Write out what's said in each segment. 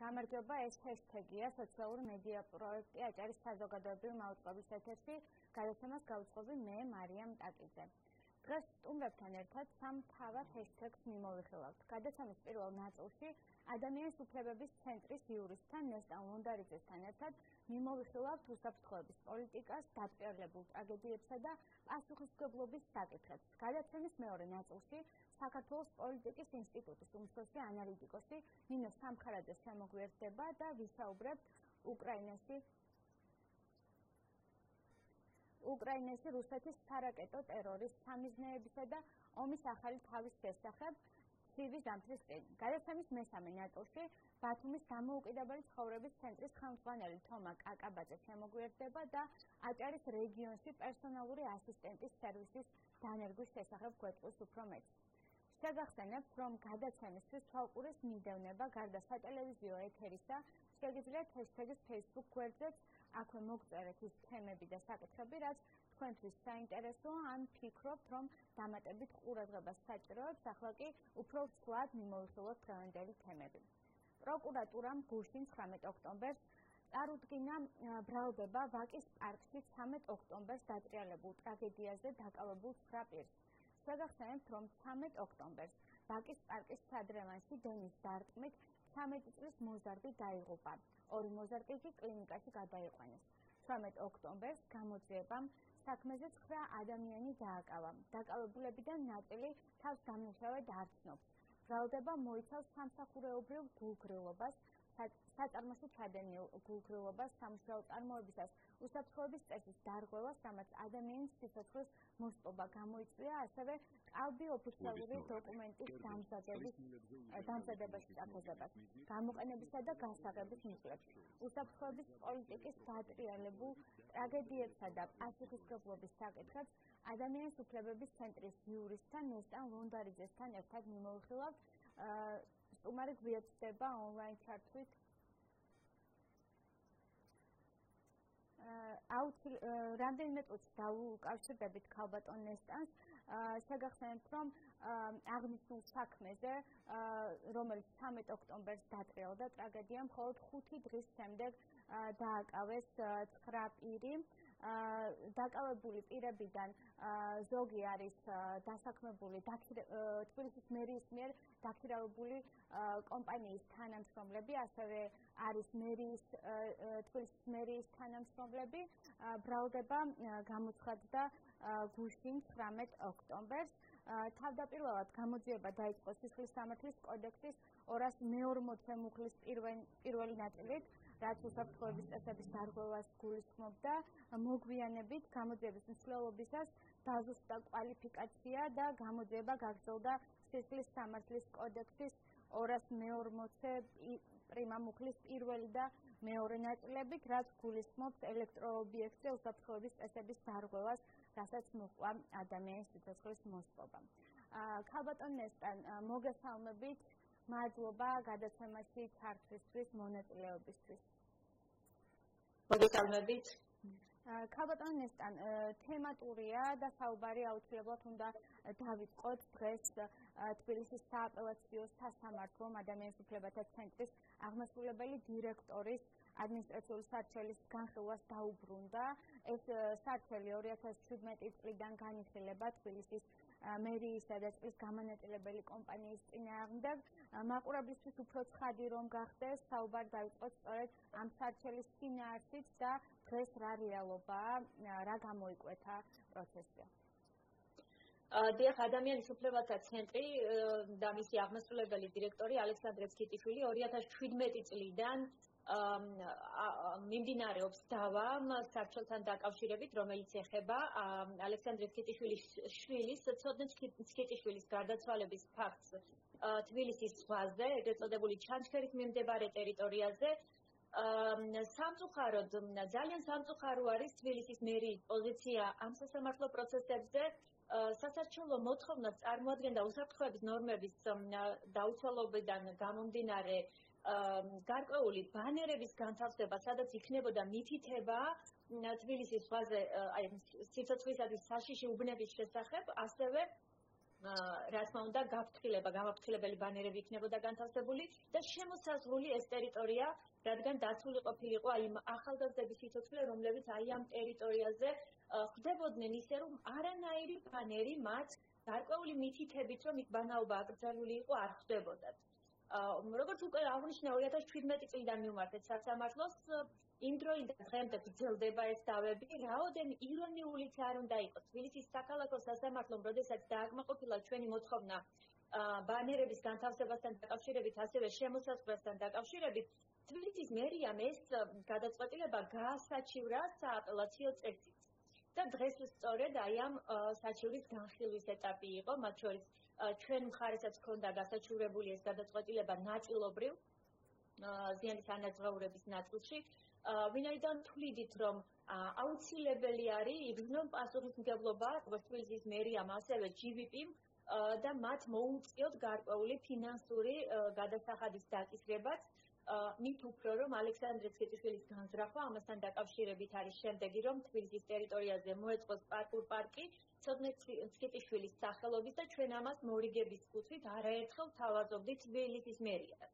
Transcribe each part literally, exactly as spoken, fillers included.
გამარჯობა, ეს ჰეშტეგია სოციალური მედია პროექტი აჭარის საზოგადოებრივი მაუწყებლის ეთერში. გადაცემას გავუწყობი მე, მარიამ ტაკიძე. დღეს სტუმრებთან ერთად სამ თავად ჰეშტეგს მიმოვიხილავთ. გადაცემის პირველ ნაწილში ადამიანის უფლებების ცენტრის იურისტთან ნესტან ლონდარიძესთან ერთად მიმოვიხილავთ უსაფრთხოების პოლიტიკას, დაწყერლებულ ტრაგედიებსა და პასუხისმგებლობის საკითხებს. გადაცემის მეორე ნაწილში საქართველოს პოლიტიკის ინსტიტუტის უმცროსი ანალიტიკოსი ნინო სამხარაძე შემოგვიერთდება და ვისაუბრებთ უკრაინაში უკრაინაში რუსეთის სარაკეტო ტერორის სამიზნეებისა და ომის ახალი თავის შესახებ ცივი ზამთრის წინ. გადაცემის მესამე ნაწილში ბათუმის დამოუკიდებელი ცხოვრების ცენტრის ხელმძღვანელი თომა კაკაბაძე შემოგვიერთდება და აჭარის რეგიონში პერსონალური ასისტენტის სერვისის დანერგვის შესახებ გვეტყვის უფრო მეტს. შეგახსენებთ, რომ გადაცემისთვის თვალყურის მიდევნება გარდა სატელევიზიო ეთერისა შეგიძლიათ ჰეშტეგის Facebook გვერდზეც აქვე მოგწერეთ ის თემები და საკითხები, რაც თქვენთვის საინტერესოა, ან ფიქრობთ, რომ დამატებით ყურადღებას საჭიროებს, ახლა კი უფრო ვსვლად მიმოვიხილოთ დღევანდელი თემები. პროკურატურამ გუშინ ცხრამეტ ოქტომბერს წარუდგინა ბრალდება ვაკის პარკში ცამეტ ოქტომბერს დატრიალებულ ტრაგედიაზე დაკავებულ ცხრა პირს. შეგახსენებთ, რომ ცამეტ ოქტომბერს ვაკის პარკის სადრევანში დენის დარტყმით ცამეტი წლის მოზარდი დაიღუპა. ორი მოზარდი კი კლინიკაში გადაიყვანეს. ცხრამეტ ოქტომბერს გამოძიებამ საქმეზე ცხრა ადამიანი დააკავა. დაკავებულებიდან ნაწილი თავს დამნაშავედ არ ცნობს. ბრალდება მოიცავს სამსახურეობრივ გულგრილობას, საწარმოში ჩადენილ გულგრილობას, სამუშაო წარმოებისას უსაფრთხოების წესის დარღვევას, რამაც ადამიანის სიცოცხლის მოსპობა გამოიწვია, ასევე ყალბი ოფიციალური დოკუმენტის დამზადების წაფაზებას, გამოყენებისა და გასაღების მიზნებს, უსაფრთხოების პოლიტიკის დატრიალებულ ტრაგედიებსა და პასუხისმგებლობის საკითხებს ადამიანის უფლებების ცენტრის იურისტთან ნესტან ლონდარიძესთან ერთად მიმოვიხილავთ. სტუმარი გვიეცდება ონლაინ ჩართვით. აუცილ რამდენიმე წუთს დავუკავშირდებით ქალბატონ ნესტანს. შეგახსენებთ, რომ აღნიშნულ საქმეზე, რომელიც ცამეტ ოქტომბერს დატრიალდა ტრაგედია, მხოლოდ ხუთი დღის შემდეგ დააკავეს ცხრა პირი. დაკავებული პირებიდან ზოგი არის დასაქმებული თბილისის მერიის მიერ დაქირავებული კომპანიის თანამშრომლები, ასევე არის მერიის თბილისის მერიის თანამშრომლები. ბრალდება გამოცხადდა გუშინ ცხრამეტ ოქტომბერს. თავდაპირველად გამოძიება დაიწყო სისხლის სამართლის კოდექსის ორას მეორმოცე მუხლის პირველი ნაწილით, რაც უსაფრთხოების წესების დარღვევას გულისხმობდა. მოგვიანებით გამოძიების მსვლელობისას დაზუსტდა კვალიფიკაცია და გამოძიება გაგრძელდა სისხლის სამართლის კოდექსის ორას მეორმოცე პრიმა მუხლის პირველი და მეორე ნაწილებით, რაც გულისხმობს ელექტროობიექტზე უსაფრთხოების წესების დარღვევას, რასაც მოჰყვა ადამიანის სიცოცხლის მოსპობა. ქალბატონ ნესტან, მოგესალმებით. მადლობა გადაცემაში ჩართვისთვის, მონაწილეობისთვის. მოგესალმებით. ქალბატონ ნესტან, თემატურია და საუბარი აუცილებლად უნდა დავიწყოთ დღეს თბილისის სააპელაციო სასამართლომ ადამიანის უფლებათა ცენტრის აღმასრულებელი დირექტორის ადმინისტრაციული სარჩელის განხილვას დაუბრუნდა. ეს სარჩელი ორი ათას შვიდმეტი წლიდან განიხილება თბილისის მერიისა და წყლის გამანაწილებელი კომპანიის წინააღმდეგ. მაყურებლისთვის უფრო ცხადი რომ გახდეს, საუბარი დავიწყოთ სწორედ ამ სარჩელის შინაარსით და დღეს რა რეალობაა, რა გამოიკვეთა პროცესზე. დიახ, ადამიანის უფლებათა ცენტრი და მისი აღმასრულებელი დირექტორი ალექსანდრე ფკიტიშვილი ორი ათას შვიდმეტი წლიდან მიმდინარეობს დავა სარჩელთან დაკავშირებით, რომელიც ეხება ალექსანდრე ფკიტიშვილის შვილის, ცოდნე ფკიტიშვილის გარდაცვალების ფაქტს თბილისის ზღვაზე, ეგრეთ წოდებული ჩანჩქერით მიმდებარე ტერიტორიაზე. სამწუხაროდ, ძალიან სამწუხარო არის თბილისის მერიის პოზიცია ამ სასამართლო პროცესებზე. სასარჩელო მოთხოვნას წარმოადგენდა უსაფრთხოების ნორმების დაუცველობიდან გამომდინარე გარკვეული ბანერების განთავსება, სადაც იქნებოდა მითითება თბილისის ზღვაზე, აი სიცოცხლისათვის საშიში უბნების შესახებ, ასევე რა თქმა უნდა, გაფრთხილება, გამაფრთხილებელი ბანერები იქნებოდა განთავსებული და შემოსაზღვრული ეს ტერიტორია, რადგან დაცული ყოფილიყო აი იმ ახალგაზრდების სიცოცხლე, რომლებიც აი ამ ტერიტორიაზე ხვდებოდნენ ისე, რომ არანაირი ბანერი მათ გარკვეული მითითებით, რომ იქ ბანაობა აკრძალული იყო, არ ხვდებოდათ. როგორც უკვე აღნიშნა ორი ათას შვიდმეტი წლიდან მივმართეთ სასამართლოს, იმ დროიდან დღემდე გრძელდება ეს დავები, რაოდენი ირონიულიც არ უნდა იყოს. თბილისის საქალაქო სასამართლომ, როდესაც დააკმაყოფილა ჩვენი მოთხოვნა ბანერების განთავსებასთან დაკავშირებით, ასევე შემოსაზღვრასთან დაკავშირებით, თბილისის მერიამ ეს გადაწყვეტილება გაასაჩივრა სააპელაციო წესით. და დღეს სწორედ აი ამ საჩივრის განხილვის ეტაპი იყო, მათ შორის ჩვენ მხარესაც ჰქონდა გასაჩივრებული ეს გადაწყვეტილება ნაწილობრივ ზიანის ანაზღაურების ნაწილში, ვინაიდან თვლიდით, რომ აუცილებელი არის იგრძნონ პასუხისმგებლობა როგორც თბილისის მერიამ, ასევე ჯი ვი პი-მ და მათ მოუწიოთ გარკვეული ფინანსური გადასახადის დაკისრებაც. მით უფრო რომ ალექსანდრე ცკეტიშვილის განზრახვა ამასთან დაკავშირებით არის შემდეგი, რომ თბილისის ტერიტორიაზე მოეწყოს პარკურ პარკი ცოტნე ცკეტიშვილის სახელობის და ჩვენ ამას მორიგების კუთხით არაერთხელ თავაზობდით თბილისის მერიას.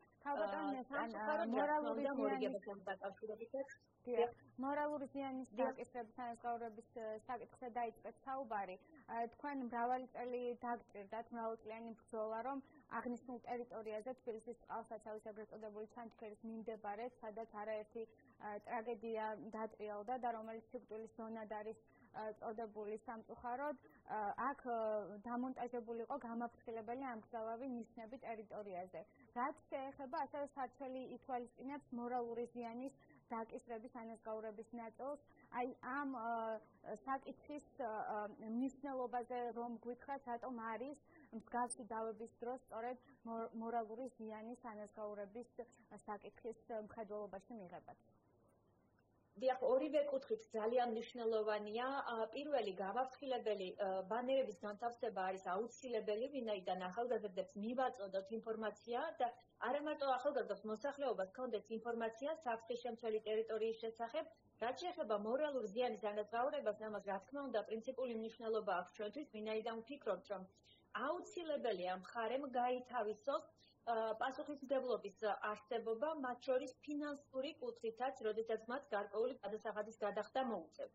მორალური მორიგებასთან დაკავშირებით მორალური ზიანის დაკისრების ანაზღაურების საკითხზე დაიწყეთ საუბარი. თქვენ მრავალი წელი დაგჭირდათ, მრავალწლიანი ბრძოლა, რომ აღნიშნულ ტერიტორიაზე თბილისის წყალსაცავის ეგრეთ წოდებული ჩანჩქერის მიმდებარედ, სადაც არაერთი ტრაგედია დატრიალდა და რომელიც სიკვდილის ზონად არის წოდებული სამწუხაროდ, აქ დამონტაჟებული იყო გამაფრთხილებელი ამგზავრავი ნიშნები ტერიტორიაზე. რაც შეეხება ასევე სარჩელი ითვალისწინებს მორალური ზიანის დაკისრების ანაზღაურების ნაწილს, აი ამ საკითხის მნიშვნელობაზე რომ გითხრათ, რატომ არის მსგავსი დავების დროს სწორედ მორალური ზიანის ანაზღაურების საკითხის მხედველობაში მიღებათ. დიახ, ორივე კუთხით ძალიან მნიშვნელოვანია. პირველი გამაფრთხილებელი ბანერების განთავსება არის აუცილებელი, ვინაიდან ახალგაზრდებს მივაწოდოთ ინფორმაცია და არა მარტო ახალგაზრდებს, მოსახლეობას ჰქონდეს ინფორმაცია საფრთხის შემცველი ტერიტორიის შესახებ, რაც შეეხება მორალურ ზიანის ანაზღაურებას, ამას რა თქმა უნდა პრინციპული მნიშვნელობა აქვს ჩვენთვის, ვინაიდან ვფიქრობთ, რომ აუცილებელია მხარემ გაითავისოს პასუხისმგებლობის არსებობა, მათ შორის ფინანსური კუთხითაც, როდესაც მათ გარკვეული გადასახადის გადახდა მოუწევთ.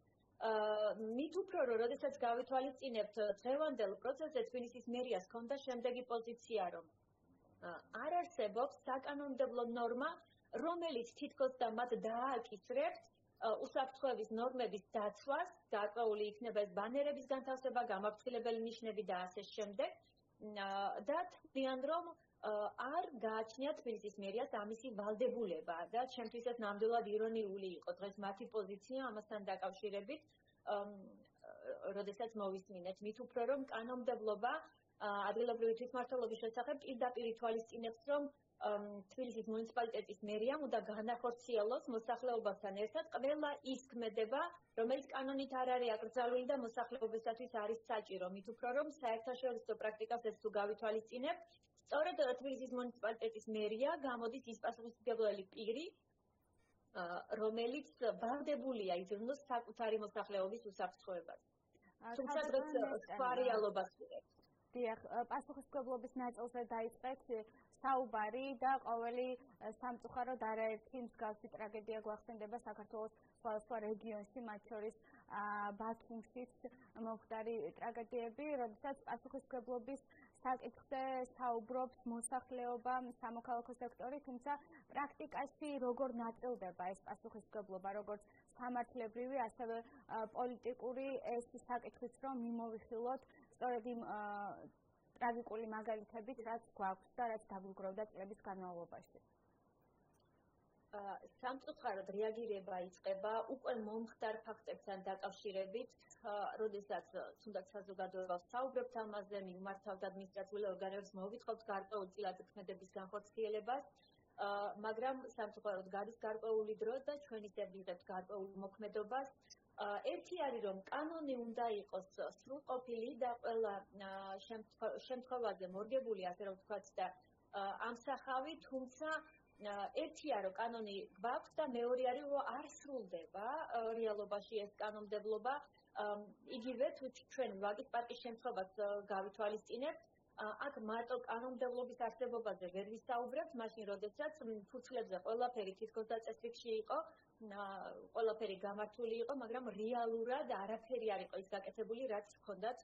მით უფრო რომ როდესაც გავითვალისწინებთ დღევანდელ პროცესზე, თბილისის მერიას ჰქონდა შემდეგი პოზიცია, რომ არ არსებობს საკანონმდებლო ნორმა, რომელიც თითქოს და მათ დააკისრებთ უსაფრთხოების ნორმების დაცვას, გარკვეული იქნება ეს ბანერების განთავსება, გამაფრთხილებელი ნიშნები და ასე შემდეგ და თვლიან, რომ არ გააჩნია თბილისის მერიას ამისი ვალდებულება და ჩემთვის ეს ნამდვილად ირონიული იყო დღეს მათი პოზიცია ამასთან დაკავშირებით, როდესაც მოვისმინეთ. მით უფრო რომ კანონმდებლობა ადგილობრივი თვითმმართველობის შესახებ პირდაპირ ითვალისწინებს, რომ თბილისის მუნიციპალიტეტის მერიამ უნდა განახორციელოს მოსახლეობასთან ერთად ყველა ის ქმედება, რომელიც კანონით არ არის აკრძალული და მოსახლეობისათვის არის საჭირო. მით უფრო რომ საერთაშორისო პრაქტიკას ეს თუ გავითვალისწინებთ, სწორედ თბილისის მუნიციპალიტეტის მერია გამოდის ის პასუხისმგებელი პირი, რომელიც ვალდებულია იზრუნოს საკუთარი მოსახლეობის უსაფრთხოებას. თუმცა დღეს სხვა რეალობას ვიღებთ. დიახ, პასუხისმგებლობის ნაწილზე დაიწყეთ საუბარი და ყოველი სამწუხაროდ არაერთი მსგავსი ტრაგედია გვახსენდება საქართველოს სხვადასხვა რეგიონში, მათ შორის ბათუმშიც მომხდარი ტრაგედიები, როდესაც პასუხისმგებლობის საკითხზე საუბრობს მოსახლეობა, სამოქალაქო სექტორი, თუმცა პრაქტიკაში როგორ ნაწილდება ეს პასუხისმგებლობა, როგორც სამართლებრივი, ასევე პოლიტიკური ეს საკითხიც რომ მიმოვიხილოთ სწორედ იმ ტრაგიკული მაგალითებით, რაც გვაქვს და რაც დაგვიგროვდა წლების განმავლობაში. სამწუხაროდ რეაგირება იწყება უკვე მომხდარ ფაქტებთან დაკავშირებით, როდესაც თუნდაც საზოგადოებას საუბრობთ ამაზე, მიმართავთ ადმინისტრაციულ ორგანოებს, მოვითხოვთ გარკვეული წილად ქმედების განხორციელებას, მაგრამ სამწუხაროდ გადის გარკვეული დრო და ჩვენ ისე ვიღებთ გარკვეულ მოქმედობას. ერთი არის რომ კანონი უნდა იყოს სრულყოფილი და ყველა შემთხვევაზე მორგებული, ასე რომ ვთქვათ და ამსახავი, თუმცა ერთია რომ კანონი გვაქვს და მეორე არის რომ არ სრულდება რეალობაში ეს კანონმდებლობა. იგივე თუ ჩვენ ვაკის პარკის შემთხვევას გავითვალისწინებთ, აქ მარტო კანონმდებლობის არსებობაზე ვერ ვისაუბრებთ, მაშინ როდესაც ფურცლებზე ყველაფერი თითქოს დაწესრიგში იყო, ყველაფერი გამართული იყო, მაგრამ რეალურად არაფერი არ იყო ის გაკეთებული, რაც ჰქონდათ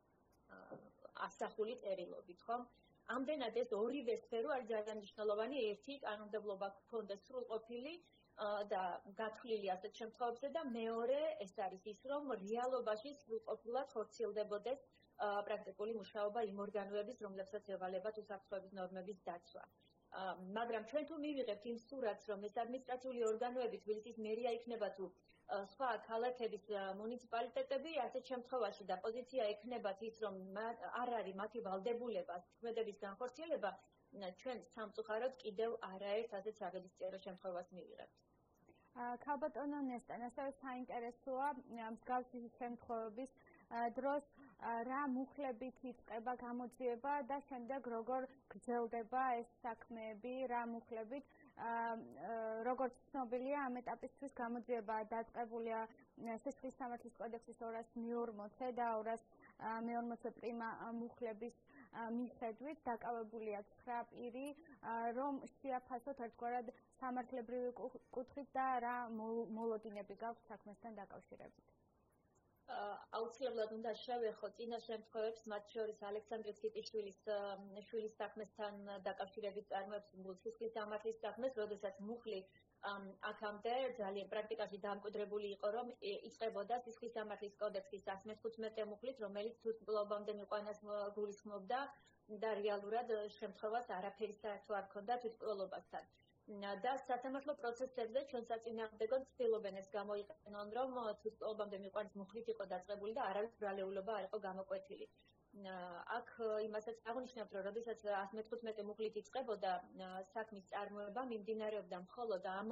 ასახული წერილობით, ხო? ამდენად ეს ორივე სფერო არის ძალიან მნიშვნელოვანი, ერთი კანონმდებლობა ჰქონდეს სრულყოფილი და გათვლილი ასეთ შემთხვევებზე და მეორე ეს არის ის, რომ რეალობაში სრულყოფილად ხორციელდებოდეს პრაქტიკული მუშაობა იმ ორგანოების, რომლებსაც ევალებათ უსაფრთხოების ნორმების დაცვა. მაგრამ ჩვენ თუ მივიღებთ იმ სურათს, რომ ეს ადმინისტრაციული ორგანოები, თბილისის მერია იქნება თუ სხვა ქალაქების მუნიციპალიტეტები, ასეთ შემთხვევაში და პოზიცია ექნებათ ის, რომ არ არის მათი ვალდებულება ქმედების განხორციელება, ჩვენ სამწუხაროდ კიდევ არაერთ ასეთ საგადისწერო შემთხვევას მივიღებთ. ქალბატონო ნესტან, ასევე საინტერესოა მსგავსი შემთხვევების დროს რა მუხლებით იწყება გამოძიება და შემდეგ როგორ გრძელდება ეს საქმეები, რა მუხლებით. როგორც ცნობილია, ამ ეტაპისთვის გამოძიება დაწყებულია სისხლის სამართლის კოდექსის ორას მეორმოცე და ორას მეორმოცე პრიმა მუხლების მიხედვით დაკავებულია ცხრა პირი, რომ შეაფასოთ ერთგვარად სამართლებრივი კუთხით და რა მოლოდინები გაქვთ საქმესთან დაკავშირებით. აუცილებლად უნდა შევეხო წინა შემთხვევებს, მათ შორის ალექსანდრე კიტიშვილის შვილის საქმესთან დაკავშირებით წარმოებს სისხლის სამართლის საქმეს, როდესაც მუხლი აქამდე ძალიან პრაქტიკაში დამკვიდრებული იყო, რომ იწყებოდა სისხლის სამართლის კოდექსის εκατს მეთერთმეტე მუხლით, რომელიც თვითმკვლელობამდე მიყვანას გულისხმობდა და რეალურად შემთხვევას არაფერი საერთო არ ჰქონდა თვითმკვლელობასთან. და სასამართლო პროცესებზე ჩვენ საწინააღმდეგოდ ცდილობენ ეს გამოიყენონ, რომ თვითმკვლელობამდე მიყვანის მუხლით იყო დაწყებული და არავის ბრალეულობა არ იყო გამოკვეთილი. აქ იმასაც აღნიშნავთ, რომ როდესაც εκατს მეთერთმეტე მუხლით იწყებოდა საქმის წარმოება, მიმდინარეობდა მხოლოდ ამ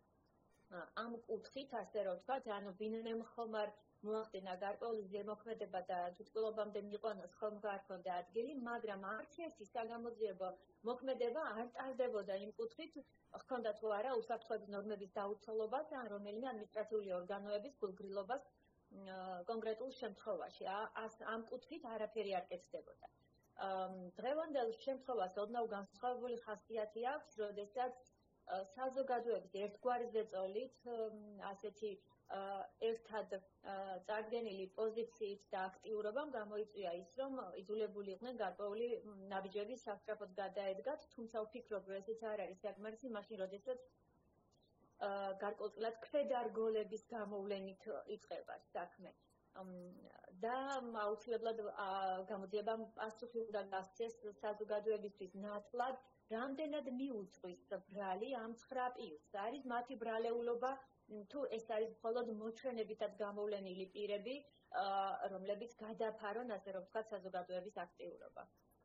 ამ კუთხით, ასე რომ ვთქვათ, ანუ ვინმე მხომარ მოახდინა გარკვეული ზემოქმედება და თვითმკვლელობამდე მიყვანოს ხომ არ ჰქონდა ადგილი, მაგრამ არც ერთი საგამოძიებო მოქმედება არ ტარდებოდა იმ კუთხით, ჰქონდა თუ არა უსაფრთხოების ნორმების დაუცველობას ან რომელიმე ადმინისტრაციული ორგანოების გულგრილობას კონკრეტულ შემთხვევაში. ამ კუთხით არაფერი არ კეთდებოდა. დღევანდელ შემთხვევას ოდნავ განსხვავებული ხასიათი აქვს, როდესაც საზოგადოების ერთგვარი ზეწოლით ასეთი ერთად წარდგენილი პოზიციით და აქტიურობამ გამოიწვია ის, რომ იძულებული იყვნენ გარკვეული ნაბიჯები სასწრაფოდ გადაედგათ, თუმცა ვფიქრობ, რომ ესეც არ არის საკმარისი, მაშინ როდესაც გარკვეულწილად ქვედარგოლების გამოვლენით იწყება საქმე. და აუცილებლად გამოძიებამ პასუხი უნდა გასცეს საზოგადოებისთვის ნათლად, რამდენად მიუძღვის ბრალი ამ ცხრა პირს. არის მათი ბრალეულობა, თუ ეს არის მხოლოდ მოჩვენებითად გამოვლენილი პირები, რომლებიც გადაფარონ, ასე რომ ვთქვათ, საზოგადოების აქტიურობა.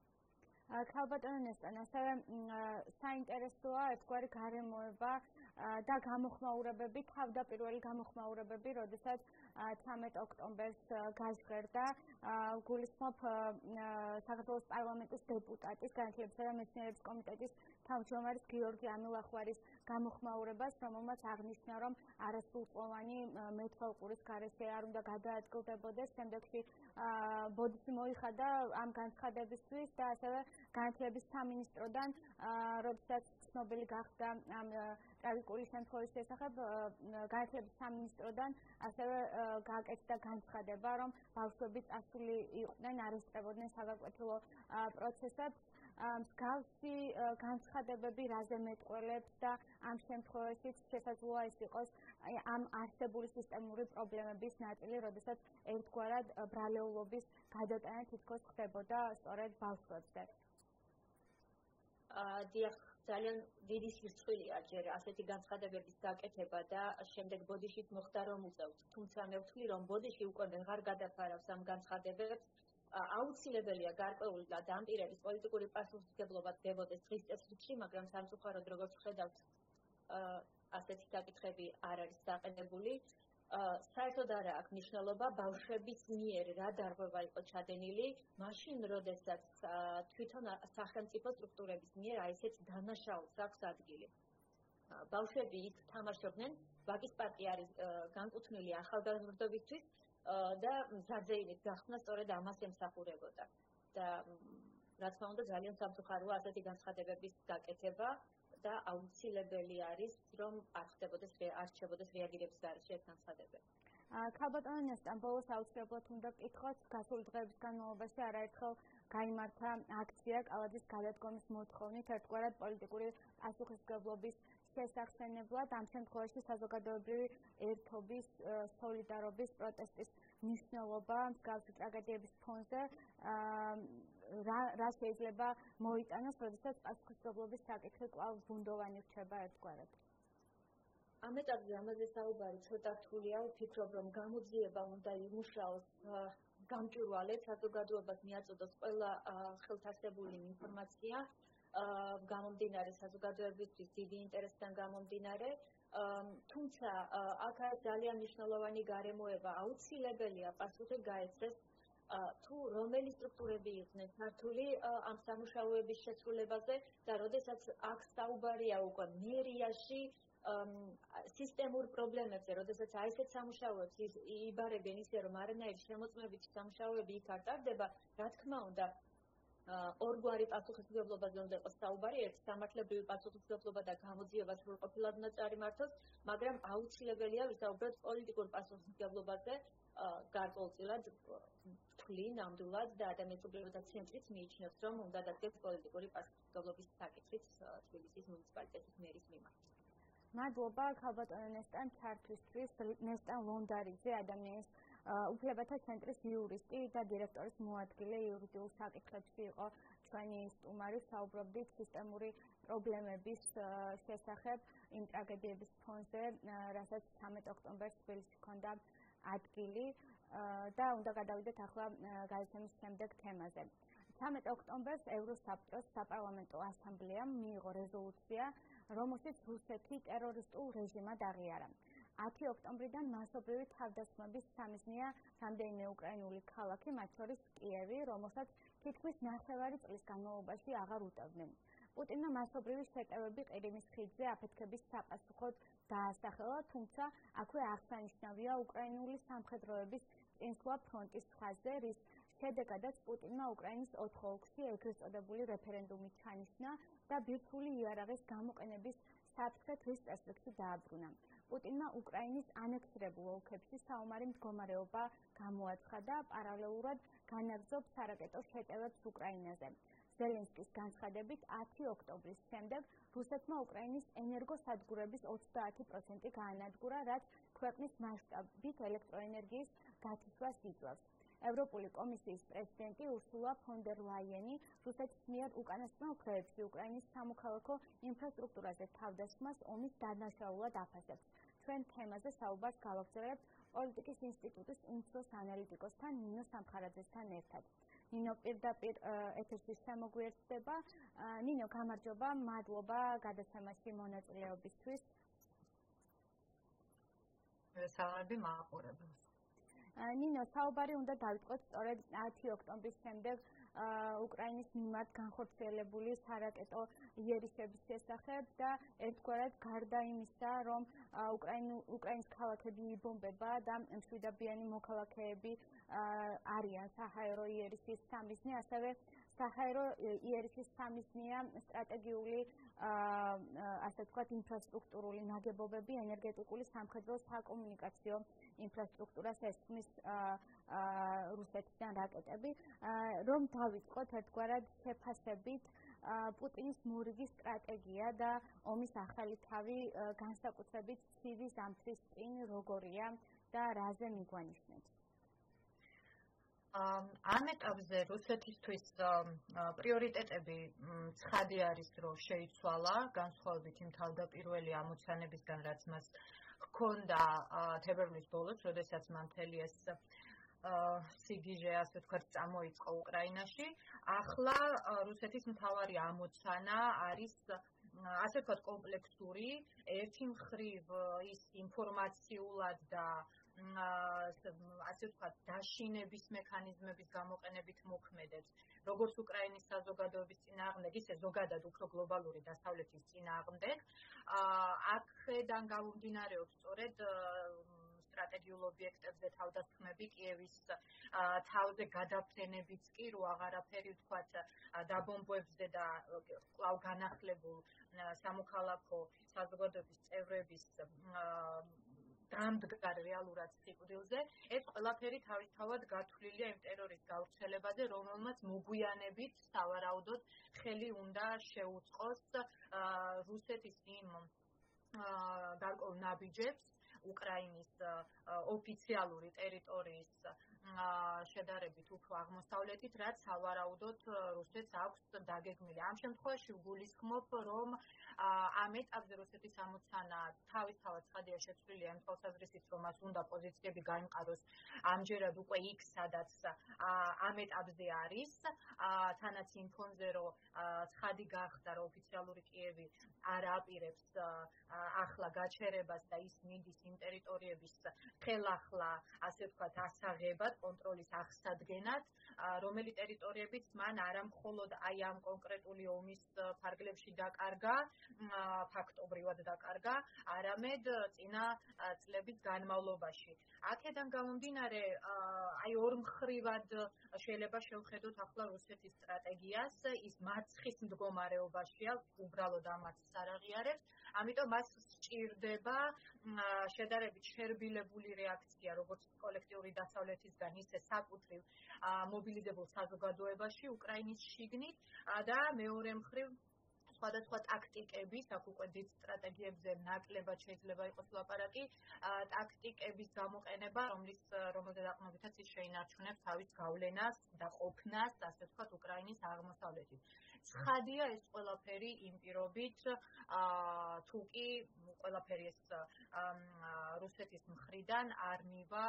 ქალბატონო ნესტან, ასევე საინტერესოა ერთგვარი გარემოება და გამოხმაურებები, თავდაპირველი გამოხმაურებები, როდესაც ცამეტ ოქტომბერს გაჟღერდა, გულისხმობ საქართველოს პარლამენტის დეპუტატის განათლებისა და მეცნიერების კომიტეტის თავმჯდომარის გიორგი ამილახვარის გამოხმაურებას, რომელმაც აღნიშნა, რომ არასრულწლოვანი მეთვალყურის გარეშე არ უნდა გადაადგილდებოდეს, შემდეგში ბოდიში მოიხადა ამ განცხადებისთვის და ასევე განათლების სამინისტროდან, როდესაც ცნობილი გახდა ამ ტრაგიკული შემთხვევის შესახებ, განათლების სამინისტროდან ასევე გააკეთდა განცხადება, რომ ბავშვები წასული იყვნენ, არესტებოდნენ საგაკვეთილო პროცესებს. მსგავსი განცხადებები რაზე მეტყველებს და ამ შემთხვევაშიც შესაძლოა ეს იყოს ამ არსებული სისტემური პრობლემების ნაწილი, როდესაც ერთგვარად ბრალეულობის გადატანა თითქოს ხდებოდა სწორედ ბავშვებზე. დიახ, ძალიან დიდი სირცხვილია ჯერ ასეთი განცხადებების გაკეთება და შემდეგ ბოდიშით მოხდა რომ უწევთ. თუმცა მე ვთვლი, რომ ბოდიში უკვე ვეღარ გადაფარავს ამ განცხადებებს. აუცილებელია გარკვეულად ამ პირების პოლიტიკური პასუხისმგებლობა დებოდეს დღის წესრიგში, მაგრამ სამწუხაროდ როგორც ვხედავთ, ასეთი საკითხები არ არის დაყენებული. საერთოდ არა აქვს მნიშვნელობა ბავშვების მიერ რა დარღვევა იყო ჩადენილი, მაშინ როდესაც თვითონ სახელმწიფო სტრუქტურების მიერ აი ესეთ დანაშაულს აქვს ადგილი. ბავშვები იქ თამაშობდნენ, ვაკის პარკი არის განკუთვნილი ახალგაზრდობისთვის და მზაძეინით გახსნა სწორედ ამას ემსახურებოდა. და რა თქმა უნდა ძალიან სამწუხაროა ასეთი განცხადებების გაკეთება და აუცილებელი არის რომ არ ხდებოდეს არ რჩებოდეს რეაგირების გარეშე ეს განცხადებები. ქალბატონო ნესტან ბოლოს აუცილებლად უნდა ვკითხოთ გასული დღეების განმავლობაში არაერთხელ გაიმართა აქცია კალაძის გადადგომის მოთხოვნით ერთგვარად პოლიტიკური პასუხისმგებლობის შესახსენებლად ამ შემთხვევაში საზოგადოებრივი ერთობის სოლიდარობის პროტესტის მნიშვნელობა მსგავსი ტრაგედიების ფონზე რა შეიძლება მოიტანოს, როდესაც პასუხისმგებლობის საკითხი კვლავ ბუნდოვანი რჩება ერთგვარად. ამ ეტაპზე ამაზე საუბარი ცოტა რთულია, ვფიქრობ, რომ გამოძიება უნდა იმუშაოს გამჭვირვალედ, საზოგადოებას მიაწოდოს ყველა ხელთასებული ინფორმაცია, გამომდინარე საზოგადოებისთვის დიდი ინტერესიდან გამომდინარე, თუმცა აქ არის ძალიან მნიშვნელოვანი გარემოება, აუცილებელია პასუხი გაეცეს თუ რომელი სტრუქტურები იყვნენ ქართული ამ სამუშაოების შესრულებაზე და როდესაც აქ საუბარია უკვე მერიაში სისტემურ პრობლემებზე, როდესაც აი ესეთ სამუშაოებს იბარებენ ისე რომ არანაირი შემოწმებითი სამუშაოები იქ არ ტარდება, რა თქმა უნდა ორგვარი პასუხისმგებლობაზე უნდა იყოს საუბარი, ერთი სამართლებრივი პასუხისმგებლობა და გამოძიება სრულყოფილად უნდა წარიმართოს, მაგრამ აუცილებელია ვისაუბროთ პოლიტიკურ პასუხისმგებლობაზე გარკვეულწილად ვთვლი ნამდვილად და ადამიანის უფლებათა ცენტრიც მიიჩნევს, რომ უნდა დადგეს პოლიტიკური პასუხისმგებლობის საკითხიც თბილისის მუნიციპალიტეტის მერის მიმართ. მადლობა ქალბატონო ნესტან ჩართვისთვის. ნესტან ლონდარიძე ადამიანის უფლებათა ცენტრის იურისტი და დირექტორის მოადგილე იურიდიულ საკითხებში იყო ჩვენი სტუმარი. საუბრობდით სისტემური პრობლემების შესახებ იმ ტრაგედიების ფონზე, რასაც ცამეტ ოქტომბერს თბილისში ჰქონდა ადგილი და უნდა გადავიდეთ ახლა გადაცემის შემდეგ თემაზე. ცამეტ ოქტომბერს ევროსაბჭოს საპარლამენტო ასამბლეამ მიიღო რეზოლუცია, რომელშიც რუსეთი ტერორისტულ რეჟიმად აღიარა. ათი ოქტომბრიდან მასობრივი თავდასხმების სამიზნეა რამდენიმე უკრაინული ქალაქი, მათ შორის კიევი, რომელსაც თითქმის ნახევარი წლის განმავლობაში აღარ უტევდნენ. პუტინმა მასობრივი შეტევები ყირიმის ხიდზე აფეთქების sapasუხოდ დაასახელა, თუმცა აქვე აღსანიშნავია უკრაინული სამხედროების წინსვლა ფრონტის ხაზზე, რის შედეგადაც პუტინმა უკრაინის ოთხ ოლქში ეგრეთ წოდებული რეფერენდუმი ჩანიშნა და ბირთვული იარაღის გამოყენების საფრთხე თვის წესრიგში დააბრუნა. პუტინმა უკრაინის ანექსირებულ ოლქებში საომარი მდგომარეობა გამოაცხადა, პარალელურად განაგრძობს სარაკეტო შეტევებს უკრაინაზე. ზელენსკის განცხადებით ათი ოქტომბრის შემდეგ რუსეთმა უკრაინის ენერგოსადგურების ოცდაათი პროცენტი გაანადგურა, რაც ქვეყნის მასშტაბით ელექტროენერგიის გათისვას იძლევს. ევროპული კომისიის პრეზიდენტი ურსულა ფონ დერ ლაიენი რუსეთის მიერ უკანასკნელ დღეებში უკრაინის სამოქალაქო ინფრასტრუქტურაზე თავდასხმას ომის დანაშაულად აფასებს. ჩვენ თემაზე საუბარს გავაგრძელებთ პოლიტიკის ინსტიტუტის უმცროს ანალიტიკოსთან ნინო სამხარაძესთან ერთად. ნინო პირდაპირ ეთერში შემოგვიერთდება. ნინო, გამარჯობა, მადლობა გადაცემაში მონაწილეობისთვის. საუბარი მაყურებელს. ნინო, საუბარი უნდა დავიწყოთ სწორედ ათი ოქტომბრის შემდეგ უკრაინის მიმართ განხორციელებული სარაკეტო იერიშების შესახებ და ერთგვარად გარდა იმისა, რომ უკრაინის ქალაქები იბომბება და მშვიდობიანი მოქალაქეები არიან საჰაერო იერიშის სამიზნე, ასევე საჰაერო იერიშის სამიზნეა სტრატეგიული ასე ვთქვათ ინფრასტრუქტურული ნაგებობები, ენერგეტიკული, სამხედრო, საკომუნიკაციო ინფრასტრუქტურას ესხმის რუსეთიდან რაკეტები. რომ დავიწყოთ ერთგვარად შეფასებით პუტინის მორიგი სტრატეგია და ომის ახალი თავი განსაკუთრებით ცივი ზამთრის წინ როგორია და რაზე მიგვანიშნებს? ამ ეტაპზე რუსეთისთვის პრიორიტეტები ცხადი არის, რომ შეიცვალა განსხვავებით იმ თავდაპირველი ამოცანებისგან, რაც მას ჰქონდა თებერვლის ბოლოს, როდესაც მან მთელი ეს სიგიჟე, ასე ვთქვათ, წამოიწყო უკრაინაში. ახლა რუსეთის მთავარი ამოცანა არის ასე ვთქვათ კომპლექსური, ერთი მხრივ ის ინფორმაციულად და ასე ვთქვათ დაშინების მექანიზმების გამოყენებით მოქმედებს, როგორც უკრაინის საზოგადოების წინააღმდეგ, ისე ზოგადად უფრო გლობალური დასავლეთის წინააღმდეგ. აქედან გამომდინარეობს სწორედ სტრატეგიულ ობიექტებზე თავდასხმები, კიევის თავზე გადაფრენებიც კი რო აღარაფერი ვთქვათ დაბომბვებზე და კვლავ განახლებულ სამოქალაქო საზოგადოების წევრების დამდგარ რეალურად სიკვდილზე, ეს ყველაფერი თავისთავად გათვლილია იმ ტერორის გავრცელებაზე, რომელმაც მოგვიანებით სავარაუდოდ ხელი უნდა შეუწყოს რუსეთის იმ გარკვეულ ნაბიჯებს უკრაინის ოფიციალური ტერიტორიის შედარებით უფრო აღმოსავლეთით, რაც სავარაუდოდ რუსეთს აქვს დაგეგმილი. ამ შემთხვევაში ვგულისხმობ, რომ ამ ეტაპზე რუსეთის ამოცანა თავისთავად ცხადია შეცვლილია იმ თვალსაზრისით, რომ მას უნდა პოზიციები გაიმყაროს ამჯერად უკვე იქ, სადაც ამ ეტაპზე არის, თანაც იმ ფონზე, რომ ცხადი გახდა, რომ ოფიციალური კიევი არ აპირებს ახლა გაჩერებას და ის მიდის იმ ტერიტორიების ხელახლა, ასე ვთქვათ, ასაღებად, კონტროლის აღსადგენად, რომელი ტერიტორიებიც მან არა მხოლოდ აი ამ კონკრეტული ომის ფარგლებში დაკარგა, ფაქტობრივად დაკარგა, არამედ წინა წლების განმავლობაში. აქედან გამომდინარე, აი ორმხრივად შეიძლება შევხედოთ ახლა რუსეთის სტრატეგიას, ის მარცხის მდგომარეობაშია, უბრალოდ ამას არ აღიარებს, ამიტომ მას სჭირდება შედარებით შერბილებული რეაქცია, როგორც კოლექტიური დასავლეთისგან, ისე საკუთრივ მობილიზებულ საზოგადოებაში უკრაინის შიგნით და მეორე მხრივ სხვადასხვა ტაქტიკების, აქ უკვე დიდ სტრატეგიებზე ნაკლებად შეიძლება იყოს ლაპარაკი, ტაქტიკების გამოყენება, რომლის რომელზე დაყრდნობითაც ის შეინარჩუნებს თავის გავლენას და ყოფნას, ასე ვთქვათ, უკრაინის აღმოსავლეთით. ცხადია ეს ყველაფერი იმ პირობით, თუ კი ყველაფერი ეს რუსეთის მხრიდან არ მივა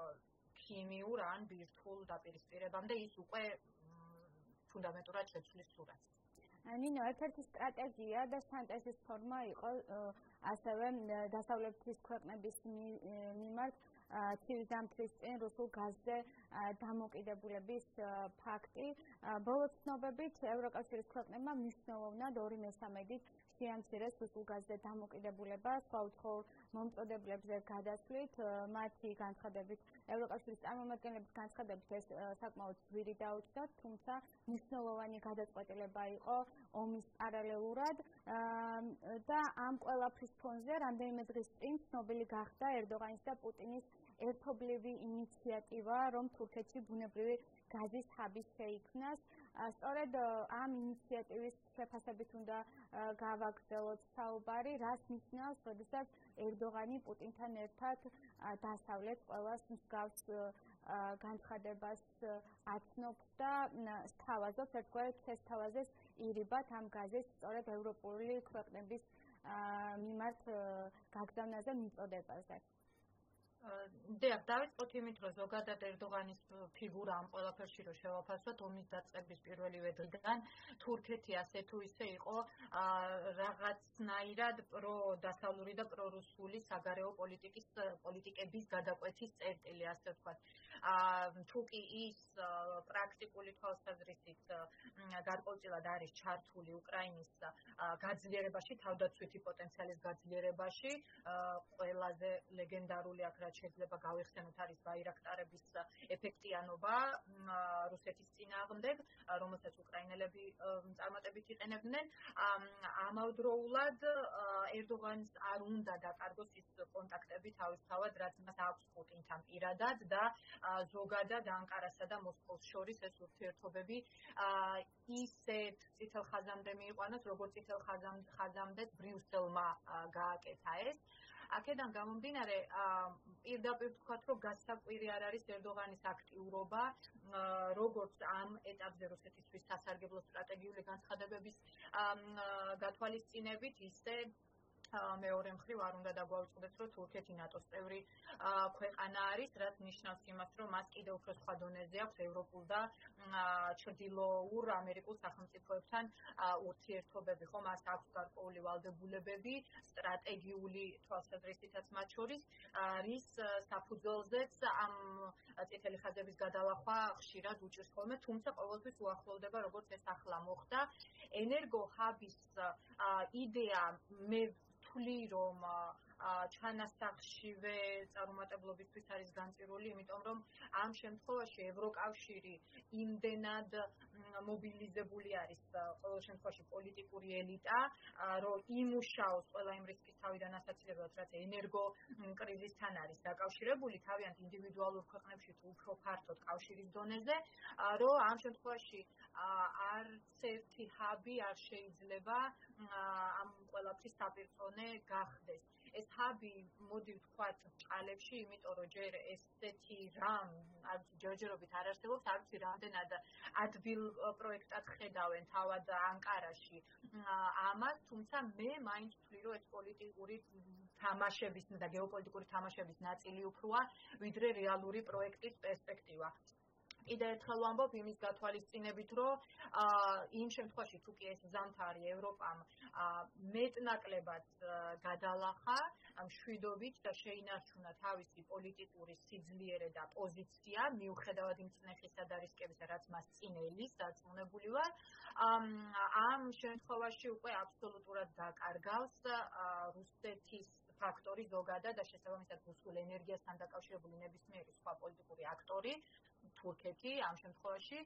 ქიმიურ ან ბირთვულ დაპირისპირებამდე, ის უკვე ფუნდამენტურად შეცვლის სურათს. ნინო, ერთ-ერთი სტრატეგია და სინთეზის ფორმა იყო ასევე დასავლეთის ქვეყნების მიმართ ცივი ზამთრის წინ რუსულ გაზზე დამოკიდებულების ფაქტი. ბოლო ცნობებით ევროკავშირის ქვეყნებმა მნიშვნელოვნად ორი მესამედით შეამცირეს რუსულ გაზზე დამოკიდებულება სხვა უცხოურ მომწოდებლებზე გადასვლით, მათი განცხადებით, ევროკავშირის წარმომადგენლების განცხადებით ეს საკმაოდ ძვირი დაუჭდა, თუმცა მნიშვნელოვანი გადაწყვეტილება იყო ომის პარალელურად და ამ ყველაფრის ფონზე რამდენიმე დღის წინ ცნობილი გახდა ერდოღანის და პუტინის ერთობლივი ინიციატივა, რომ თურქეთში ბუნებრივი გაზის ჰაბი შეიქმნას. სწორედ ამ ინიციატივის შეფასებით უნდა გავაგრძელოთ საუბარი, რაც ნიშნავს, როდესაც ერდოღანი პუტინთან ერთად დასავლეთ ყველას მსგავს განცხადებას აცნობს და სთავაზობს, ერთგვარად შესთავაზეს ირიბად ამ გაზის სწორედ ევროპული ქვეყნების მიმართ გაგზავნაზე მიწოდებაზე. დიახ, დავიწყოთ იმით, რომ ზოგადად ერდოღანის ფიგურა ამ ყველაფერში რო შევაფასოთ, ომის დაწყების პირველივე დღიდან თურქეთი ასე თუ ისე იყო რაღაცნაირად პრო-დასავლური და პრორუსული საგარეო პოლიტიკის პოლიტიკების გადაკვეთის წერტილი, ასე ვთქვათ. თუ კი ის პრაქტიკული თვალსაზრისით გარკვეულწილად არის ჩართული უკრაინის გაძლიერებაში, თავდაცვითი პოტენციალის გაძლიერებაში, ყველაზე ლეგენდარული აქ რაც შეიძლება გავიხსენოთ არის ბაირაქტარების ეფექტიანობა რუსეთის წინააღმდეგ, რომელსაც უკრაინელები წარმატებით იყენებდნენ. ამავდროულად ერდოღანს არ უნდა დაკარგოს ის კონტაქტები თავისთავად, რაც მას აქვს პუტინთან პირადად და ზოგადად ანკარასა და მოსკოვს შორის ეს ურთიერთობები ისეთ წითელ ხაზამდე მიიყვანოს, როგორც წითელ ხაზამდე ბრიუსელმა გააკეთა ეს. აქედან გამომდინარე, პირდაპირ ვთქვათ, რომ გასაკვირი არ არის ერდოღანის აქტიურობა, როგორც ამ ეტაპზე რუსეთისთვის სასარგებლო სტრატეგიული განცხადებების გათვალისწინებით, ისე მეორე მხრივ არ უნდა დაგვაუწყდეს, რომ თურქეთი ნატოს წევრი ქვეყანა არის, რაც ნიშნავს იმას, რომ მას კიდევ უფრო სხვა დონეზე აქვს ევროპულ და ჩრდილოურ ამერიკულ სახელმწიფოებთან ურთიერთობები, ხო, მას აქვს გარკვეული ვალდებულებები, სტრატეგიული თვალსაზრისითაც მათ შორის, რის საფუძველზეც ამ წითელი ხაზების გადალახვა ხშირად უჭირს ხოლმე, თუმცა ყოველთვის უახლოვდება, როგორც ეს ახლა მოხდა. ენერგოჰაბის იდეა მე ვთვლი, რომ ჩანასახშივე წარუმატებლობისთვის არის განწირული, იმიტომ რომ ამ შემთხვევაში ევროკავშირი იმდენად მობილიზებული არის ყოველ შემთხვევაში პოლიტიკური ელიტა, რომ იმუშაოს ყველა იმ რისკის თავიდან ასაცილებლად, რაც ენერგო კრიზისთან არის დაკავშირებული, თავიანთ ინდივიდუალურ ქვეყნებში თუ უფრო ფართოდ კავშირის დონეზე, რომ ამ შემთხვევაში არც ერთი ჰაბი არ შეიძლება ამ ყველაფრის საპირწონე გახდეს. ეს ჰაბი მოდი ვთქვათ ჭალებში, იმიტომ რომ ჯერ ესეთი რამ არც ჯერჯერობით არ არსებობს, არც რამდენად ადგილ პროექტად ხედავენ თავად ანკარაში ამას, თუმცა მე მაინც ვთვლი, რომ ეს პოლიტიკური თამაშების და გეოპოლიტიკური თამაშების ნაწილი უფროა, ვიდრე რეალური პროექტის პერსპექტივა. კიდევ ერთხელ ვამბობ იმის გათვალისწინებით, რომ იმ შემთხვევაში თუ კი ეს ზამთარი ევროპამ მეტნაკლებად გადალახა მშვიდობით და შეინარჩუნა თავისი პოლიტიკური სიძლიერე და პოზიცია, მიუხედავად იმ წნეხისა და რისკებისა, რაც მას წინ ელის დარწმუნებული ვარ, ამ შემთხვევაში უკვე აბსოლუტურად დაკარგავს რუსეთის ფაქტორი ზოგადად და შესაბამისად რუსულ ენერგიასთან დაკავშირებული ნებისმიერი სხვა პოლიტიკური აქტორი თურქეთი ამ შემთხვევაში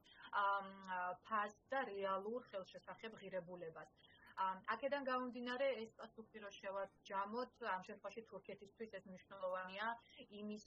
ფასს და რეალურ ხელშესახებ ღირებულებას. აქედან გამომდინარე ეს პასუხი რო შევაჯამოთ, ამ შემთხვევაში თურქეთისთვის ეს მნიშვნელოვანია იმის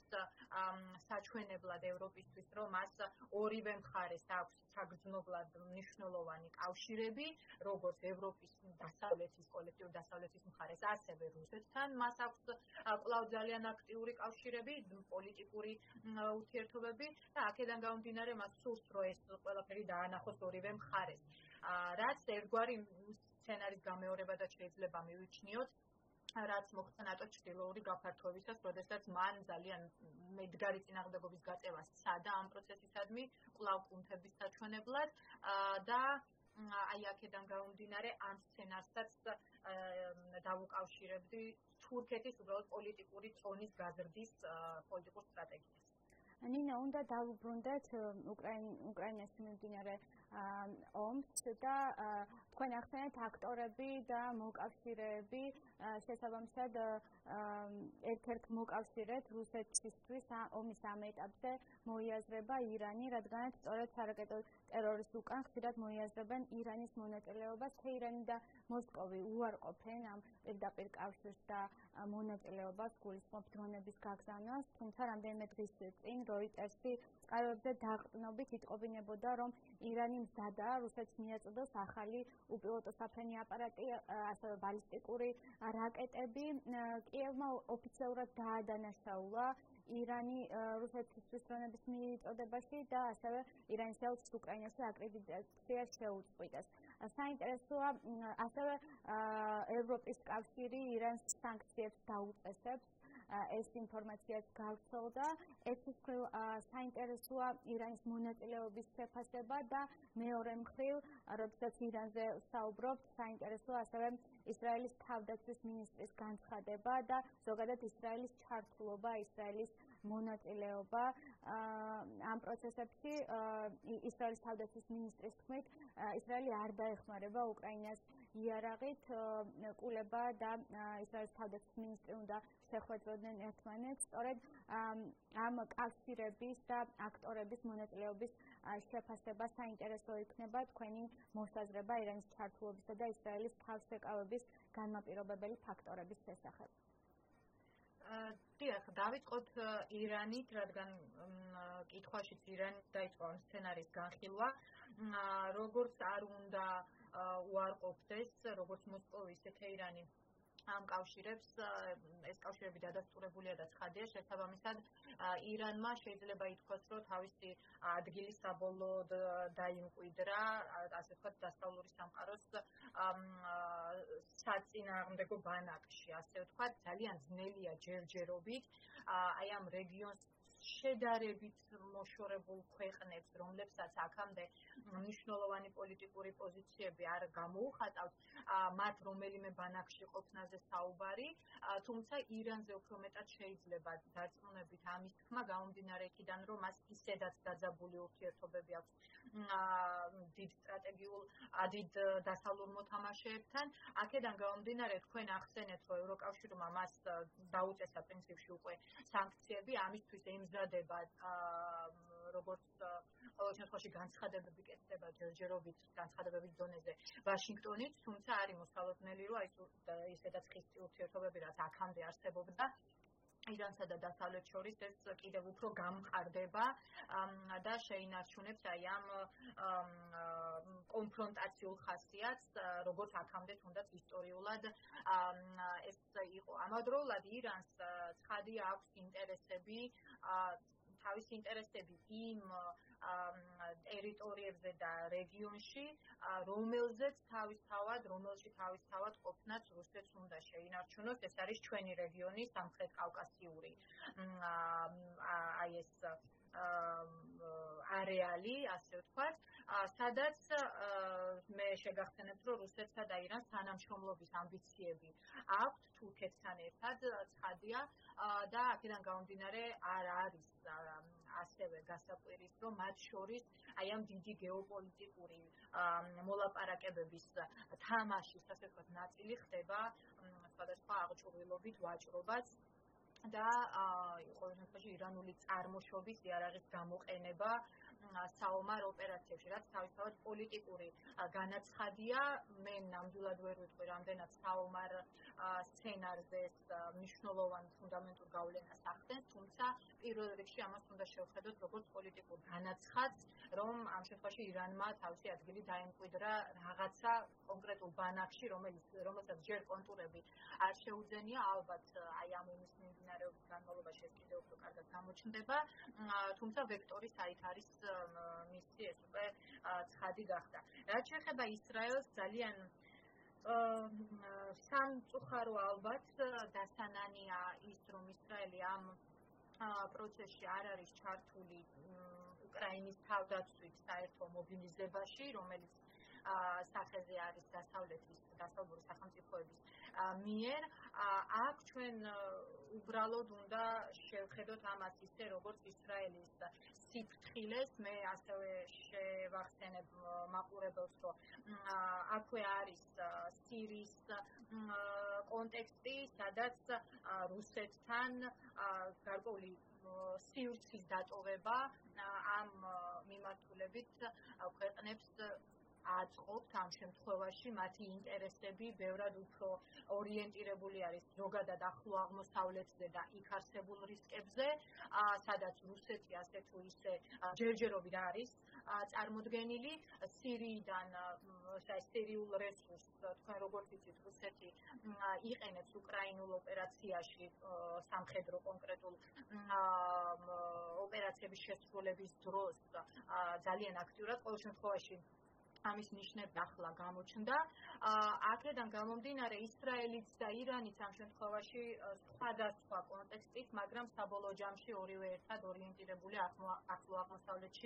საჩვენებლად ევროპისთვის, რომ მას ორივე მხარეს აქვს საგრძნობლად მნიშვნელოვანი კავშირები, როგორც ევროპის დასავლეთის კოლექტიურ დასავლეთის მხარეს, ასევე რუსეთთან მას აქვს კვლავ ძალიან აქტიური კავშირები, პოლიტიკური ურთიერთობები და აქედან გამომდინარე მას სურს, რომ ეს ყველაფერი დაანახოს ორივე მხარეს. რაც ერთგვარი სცენარის გამეორებადაც შეიძლება მივიჩნიოთ, რაც მოხდა ნატოს ჩრდილოური გაფართოებისას, როდესაც მან ძალიან მედგარი წინააღმდეგობის გაწევა სცადა ამ პროცესისადმი, კვლავ კუნთების საჩვენებლად და აი აქედან გამომდინარე ამ სცენარსაც დავუკავშირებდი თურქეთის უბრალოდ პოლიტიკური წონის გაზრდის პოლიტიკურ სტრატეგიას. ნინა, უნდა დავუბრუნდეთ უკრაინაში მიმდინარე ომს და თქვენ ახსენეთ აქტორები და მოკავშირეები შესაბამისად ერთ-ერთ მოკავშირედ რუსეთისთვის ომის ამ ეტაპზე მოიაზრება ირანი, რადგანაც სწორედ სარაკეტო ტერორის უკან ხშირად მოიაზრებენ ირანის მონაწილეობას. თეირანი და მოსკოვი უარყოფენ ამ პირდაპირ კავშირს და მონაწილეობას გულისხმობ დრონების გაგზავნას, თუმცა რამდენიმე დღის წინ როიტერსი წყაროებზე დაყრდნობით იტყობინებოდა, რომ ირანი მზადაა რუსეთს მიაწოდოს ახალი უპილოტო საფრენი აპარატი, ასევე ბალისტიკური რაკეტები. კიევმა ოფიციალურად დაადანაშაულა ირანი რუსეთისთვის დრონების მიწოდებაში და ასევე ირანის ელჩს უკრაინაში აკრედიტაცია შეუწყვიტეს. საინტერესოა, ასევე ევროპის კავშირი ირანს სანქციებს დაუწესებს. ეს ინფორმაციაც გავრცელდა. ერთის მხრივ საინტერესოა ირანის მონაწილეობის შეფასება და მეორე მხრივ, როდესაც ირანზე საუბრობთ, საინტერესოა ასევე ისრაელის თავდაცვის მინისტრის განცხადება და ზოგადად ისრაელის ჩართულობა, ისრაელის მონაწილეობა ამ პროცესებში. ისრაელის თავდაცვის მინისტრის თქმით, ისრაელი არ დაეხმარება უკრაინას იარაღით, კულება და ისრაელის თავდაცვის მინისტრი უნდა შეხვედროდნენ ერთმანეთს. სწორედ ამ კავშირების და აქტორების მონაწილეობის შეფასება საინტერესო იქნება თქვენი მოსაზრება ირანის ჩართულობისა და ისრაელის თავშეკავების განმაპირობებელი ფაქტორების შესახებ. დიახ, დავიწყოთ ირანით, რადგან კითხვაშიც ირანით დაიწყო ამ სცენარის განხილვა. როგორც არ უნდა უარყოფდეს, როგორც მოსკოვი, ისე თეირანი ამ კავშირებს, ეს კავშირები დადასტურებულია და ცხადია, შესაბამისად ირანმა შეიძლება ითქვას, რომ თავისი ადგილი საბოლოოდ დაიმკვიდრა, ასე ვთქვათ, დასავლური სამყაროს საწინააღმდეგო ბანაკში, ასე ვთქვათ, ძალიან ძნელია ჯერჯერობით აი ამ რეგიონს შედარებით მოშორებულ ქვეყნებს, რომლებსაც აქამდე მნიშვნელოვანი პოლიტიკური პოზიციები არ გამოუხატავთ, მათ რომელიმე ბანაკში ყოფნაზე საუბარი, თუმცა ირანზე უფრო მეტად შეიძლება დარწმუნებით ამის თქმა გამომდინარე იქიდან, რომ მას ისედაც დაძაბული ურთიერთობები აქვს დიდ სტრატეგიულ დიდ დასავლურ მოთამაშეებთან. აქედან გამომდინარე თქვენ ახსენეთ, რომ ევროკავშირმა მას დაუწესა პრინციპში უკვე სანქციები, ამისთვის ემზადება როგორც ყოველ შემთხვევაში განცხადებები კეთდება ჯერჯერობით განცხადებების დონეზე ვაშინგტონით, თუმცა არის მოსალოდნელი, რომ აი ისედაც ხისტი ურთიერთობები რაც აქამდე არსებობდა ირანსა და დასავლეთ შორის ეს კიდევ უფრო გამყარდება და შეინარჩუნებს აი ამ კონფრონტაციულ ხასიათს, როგორც აქამდე თუნდაც ისტორიულად ეს იყო. ამავდროულად ირანს ცხადია აქვს ინტერესები, თავის ინტერესები იმ ტერიტორიებზე და რეგიონში, რომელზეც თავისთავად, რომელში თავისთავად ყოფნაც რუსეთს უნდა შეინარჩუნოს, ეს არის ჩვენი რეგიონი, სამხრეთ კავკასიური. აი ეს არეალი, ასე ვთქვათ, სადაც მე შეგახსენებთ, რომ რუსეთსა და ირანს თანამშრომლობის ამბიციები აქვთ თურქეთთან ერთად, ცხადია და აქედან გამომდინარე არ არის ასევე გასაკვირის, რომ მათ შორის აი ამ დიდი გეოპოლიტიკური მოლაპარაკებების თამაშის, ასე ვთქვათ, ნაწილი ხდება სხვადასხვა აღჭურვილობით ვაჭრობაც და ყოველ შემთხვევაში ირანული წარმოშობის იარაღის გამოყენება საომარ ოპერაციებში, რაც თავისთავად პოლიტიკური განაცხადია. მე ნამდვილად ვერ ვიტყვი, რამდენად საომარ სცენარზე ეს მნიშვნელოვან ფუნდამენტურ გავლენას ახდენს, თუმცა პირველ რიგში ამას უნდა შევხედოთ როგორც პოლიტიკურ განაცხადს, რომ ამ შემთხვევაში ირანმა თავისი ადგილი დაემკვიდრა რაღაცა კონკრეტულ ბანაკში, რომელიც რომელსაც ჯერ კონტურები არ შეუძენია, ალბათ აი ამ ომის მიმდინარეობის განმავლობაში ეს კიდევ უფრო კარგად გამოჩნდება, თუმცა ვექტორი საით არის მისი ეს უკვე ცხადი გახდა. რაც შეეხება ისრაელს, ძალიან სამწუხარო ალბათ დასანანია ის, რომ ისრაელი ამ პროცესში არ არის ჩართული უკრაინის თავდაცვის საერთო მობილიზებაში, რომელიც სახეზე არის დასავლეთის დასავლური სახელმწიფოების მიერ. აქ ჩვენ უბრალოდ უნდა შევხედოთ ამას ისე, როგორც ისრაელის სიფრთხილეს, მე ასევე შევახსენებ მაყურებელს, რომ აქვე არის სირიის კონტექსტი, სადაც რუსეთთან გარკვეული სივრცის დატოვება ამ მიმართულებით ქვეყნებს აწყობთ ამ შემთხვევაში მათი ინტერესები ბევრად უფრო ორიენტირებული არის ზოგადად ახლო აღმოსავლეთზე და იქ არსებულ რისკებზე, სადაც რუსეთი ასე თუ ისე ჯერჯერობით არის წარმოდგენილი. სირიიდან სირიულ რესურსს თქვენ როგორც იცით, რუსეთი იყენებს უკრაინულ ოპერაციაში სამხედრო კონკრეტულ ოპერაციების შესრულების დროს ძალიან აქტიურად, ყოველ შემთხვევაში ამის ნიშნები ახლა გამოჩნდა. აქედან გამომდინარე ისრაელიც და ირანიც ამ შემთხვევაში სხვადასხვა კონტექსტით, მაგრამ საბოლოო ჯამში ორივე ერთად ორიენტირებული ახლო აღმოსავლეთში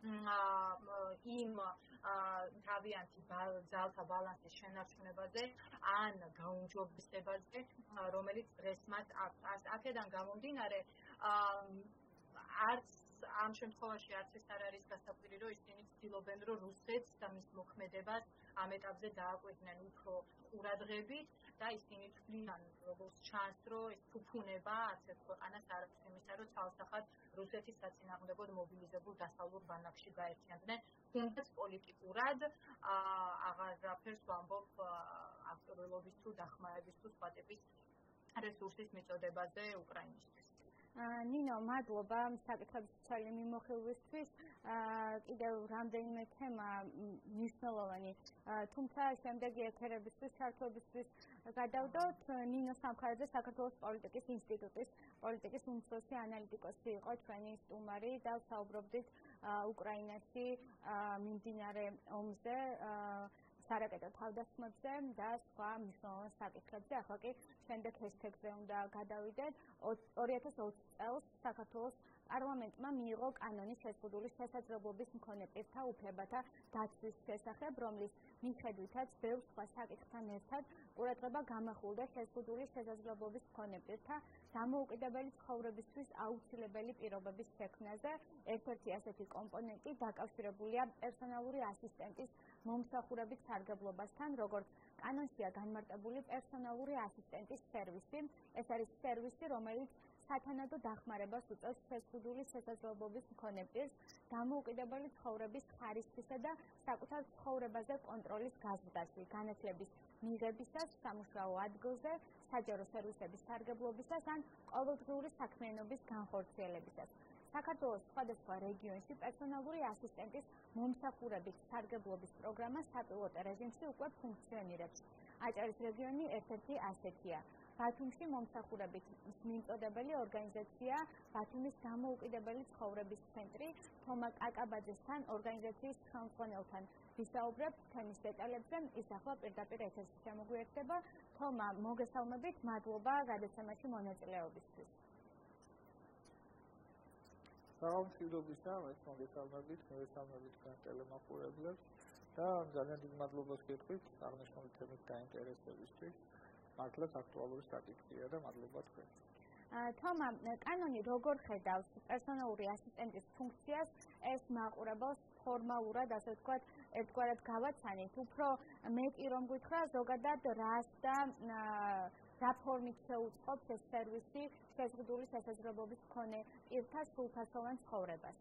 იმ თავიანთი ძალთა ბალანსის შენარჩუნებაზე ან გაუმჯობესებაზე, რომელიც დღეს მათ აქვს. აქედან გამომდინარე არც ამ შემთხვევაში არც ეს არ არის გასაკვირი, რომ ისინი ცდილობენ, რომ რუსეთს და მის მოქმედებას ამ ეტაპზე დააკვირდნენ უფრო ყურადღებით და ისინი თვლიან, როგორც ჩანს, რომ ეს ფუფუნება არც ერთ ქვეყანას არ აქვს იმისა, რომ თავსახად რუსეთის საწინააღმდეგოდ მობილიზებულ დასავლურ ბანაკში გაერთიანდნენ, თუნდაც პოლიტიკურად აღარაფერს ვამბობ ავტორელობის თუ დახმარების თუ სხვა ტიპის რესურსის მიწოდებაზე უკრაინისთვის. ნინო, მადლობა საკითხების ცალკე მიმოხილვისთვის. კიდევ რამდენიმე თემა მნიშვნელოვანი, თუმცა შემდეგი ეთერებისთვის ჩართვებისთვის გადავდოთ. ნინო სამხარაძე საქართველოს პოლიტიკის ინსტიტუტის პოლიტიკის უმცროსი ანალიტიკოსი იყო ჩვენი სტუმარი და საუბრობდით უკრაინაში მიმდინარე ომზე, სარაკეტო თავდასხმებზე და სხვა მნიშვნელოვან საკითხებზე. ახლა კი შემდეგ ჰეშტეგზე უნდა გადავიდეთ. ორი ათას ოცი წელს საქართველოს პარლამენტმა მიიღო კანონი შეზღუდული შესაძლებლობის მქონე პირთა უფლებათა დაცვის შესახებ, რომლის მიხედვითაც ბევრ სხვა საკითხთან ერთად ყურადღება გამახვილდა შეზღუდული შესაძლებლობის მქონე პირთა დამოუკიდებელი ცხოვრებისთვის აუცილებელი პირობების შექმნაზე. ერთ-ერთი ასეთი კომპონენტი დაკავშირებულია პერსონალური ასისტენტის მომსახურებით სარგებლობასთან, როგორც კანონშია განმარტებული პერსონალური ასისტენტის სერვისი. ეს არის სერვისი, რომელიც სათანადო დახმარებას უწევს შეზღუდული შესაძლებლობის მქონე პირს დამოუკიდებელი ცხოვრების ხარისხისა და საკუთარ ცხოვრებაზე კონტროლის გაზრდაში, განათლების მიღებისას, სამუშაო ადგილზე, საჯარო სერვისების სარგებლობისას ან ყოველდღიური საქმიანობის განხორციელებისას. საქართველოს სხვადასხვა რეგიონში პერსონალური ასისტენტის მომსახურებით სარგებლობის პროგრამა საპილოტო რეჟიმში უკვე ფუნქციონირებს. აჭარის რეგიონი ერთ-ერთი ასეთია. ბათუმში მომსახურებით მიმწოდებელი ორგანიზაცია ბათუმის დამოუკიდებელი ცხოვრების ცენტრი. თომა კაკაბაძესთან ორგანიზაციის ხელმძღვანელთან ვისაუბრებთ თემის დეტალებზე. ის ახლა პირდაპირ ეთერში შემოგვიერთდება. თომა, მოგესალმებით, მადლობა გადაცემაში მონაწილეობისთვის. საღამოშიდობისა, ეს მოგესალმებით, მოგესალმებით ტელემაყურებლებს და ძალიან დიდ მადლობას გეტყვით აღნიშნული თემის დაინტერესებისთვის. მართლაც აქტუალური საკითხია და მადლობა თქვენ. თომა, კანონი როგორ ხედავს პერსონალური ასისტენტის ფუნქციას? ეს მაყურებელს ფორმალურად, ასე ვთქვათ, ერთგვარად გავაცანით, უფრო მეტი რომ გითხრა, ზოგადად რას და რა ფორმით შეუწყობს ეს სერვისი შეზღუდული შესაძლებლობის მქონე პირთა სრულფასოვან ცხოვრებას?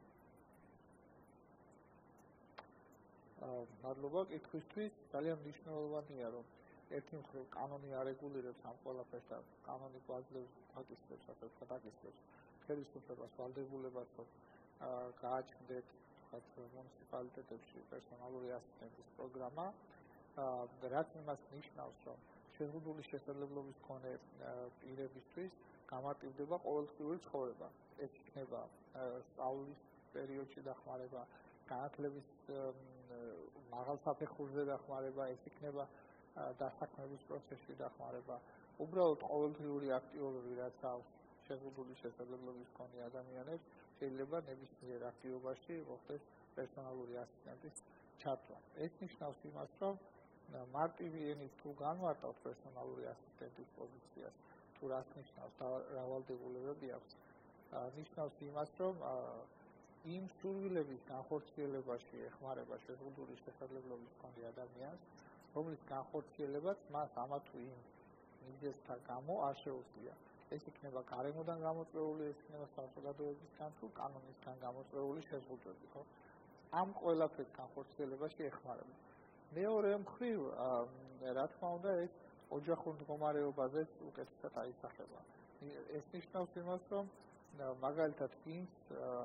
მადლობა კითხვისთვის. ძალიან მნიშვნელოვანია, რომ ერთი მხრივ კანონი არეგულირებს ამ ყველაფერს და კანონი გვაძლევს აკისრებს, ასე ვთქვათ, აკისრებს ხელისუფლებას, ვალდებულებას, რომ გააჩნდეთ მუნიციპალიტეტებში პერსონალური ასისტენტის პროგრამა, რაც იმას ნიშნავს, რომ შეზღუდული შესაძლებლობის მქონე პირებისთვის გამარტივდება ყოველდღიური ცხოვრება. ეს იქნება სწავლის პერიოდში დახმარება, განათლების მაღალ საფეხურზე დახმარება, ეს იქნება დასაქმების პროცესში დახმარება. უბრალოდ ყოველდღიური აქტივობები, რაც აქვს შეზღუდული შესაძლებლობის მქონე ადამიანებს, შეიძლება ნებისმიერ აქტივობაში მოხდეს პერსონალური ასისტენტის ჩართვა. ეს ნიშნავს იმას, რომ მარტივი ენით თუ განვარტავთ პერსონალური ასისტენტის პოზიციას, თუ რას ნიშნავს და რა ვალდებულებები აქვს, ნიშნავს იმას, რომ იმ სურვილების განხორციელებაში ეხმარება შეზღუდული შესაძლებლობის მქონე ადამიანს, რომლის განხორციელებაც მას ამა თუ იმ მიზეზთა გამო არ შეუძლია. ეს იქნება გარემოდან გამოწვეული, ეს იქნება საზოგადოებისგან თუ კანონისგან გამოწვეული შეზღუდვები, ხო? ამ ყველაფრის განხორციელებაში ეხმარება. მეორე მხრივ, რა თქმა უნდა, ეს ოჯახურ მდგომარეობაზეც უკეთესად აისახება. ეს ნიშნავს იმას, რომ მაგალითად ვინც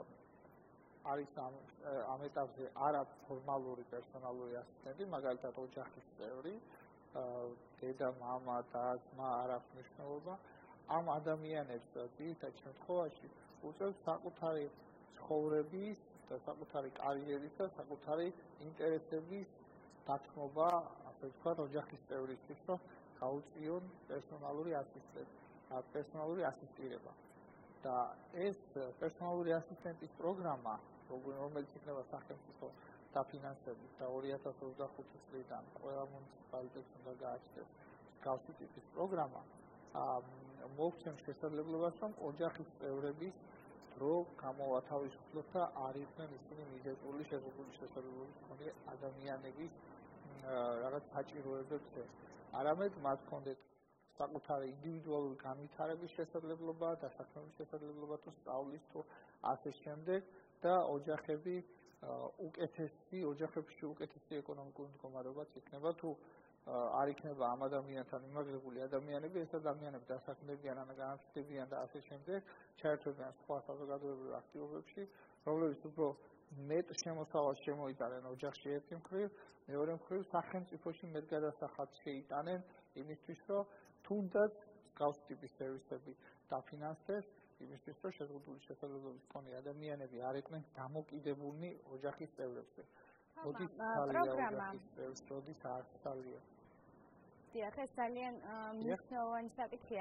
არის ამ ეტაპზე არაფორმალური პერსონალური ასისტენტი, მაგალითად ოჯახის წევრი, დედა, მამა, და ძმა, არ აქვს მნიშვნელობა, ამ ადამიანებს ძირითად შემთხვევაში უწევს საკუთარი ცხოვრების და საკუთარი კარიერის და საკუთარი ინტერესების დათმობა, ასე ვთქვათ, ოჯახის წევრისთვის, რომ გაუწიონ პერსონალური ასისტენტი, პერსონალური ასისტირება. და ეს პერსონალური ასისტენტის პროგრამა, რომელიც იქნება სახელმწიფო დაფინანსებით და ორი ათას ოცდახუთი წლიდან ყველა მუნიციპალიტეტს უნდა გააჩნდეს მსგავსი ტიპის პროგრამა, მოგცემს შესაძლებლობას, რომ ოჯახის წევრების დრო გამოვათავისუფლოთ და არ იყვნენ ისინი მიზეზული შეზღუდული შესაძლებლობის მქონე ადამიანების რაღაც საჭიროებებზე. არამედ მათ ჰქონდეთ საკუთარი ინდივიდუალური განვითარების შესაძლებლობა, დასაქმების შესაძლებლობა თუ სწავლის თუ ასე შემდეგ და ოჯახები უკეთესი, ოჯახებში უკეთესი ეკონომიკური მდგომარეობაც იქნება თუ არ იქნება ამ ადამიანთან იმაგრებული ადამიანები, ეს ადამიანები დასაქმდებიან, ან განათლებიან და ასე შემდეგ, ჩაერთვებიან სხვა საზოგადოებრივ აქტივობებში, რომლებიც უფრო მეტ შემოსავალს შემოიტანენ ოჯახში ერთი მხრივ, მეორე მხრივ სახელმწიფოში მეტ გადასახადს შეიტანენ იმისთვის, რომ თუნდაც მსგავსი ტიპის სერვისები დაფინანსდეს, იმისთვის, რომ შეზღუდული შესაძლებლობის მქონე ადამიანები არ იყვნენ დამოკიდებული ოჯახის წევრებზე. მოდის თალია ოჯახის წევრს, მოდის არ თალია. დიახ, ეს ძალიან მნიშვნელოვანი საკითხია.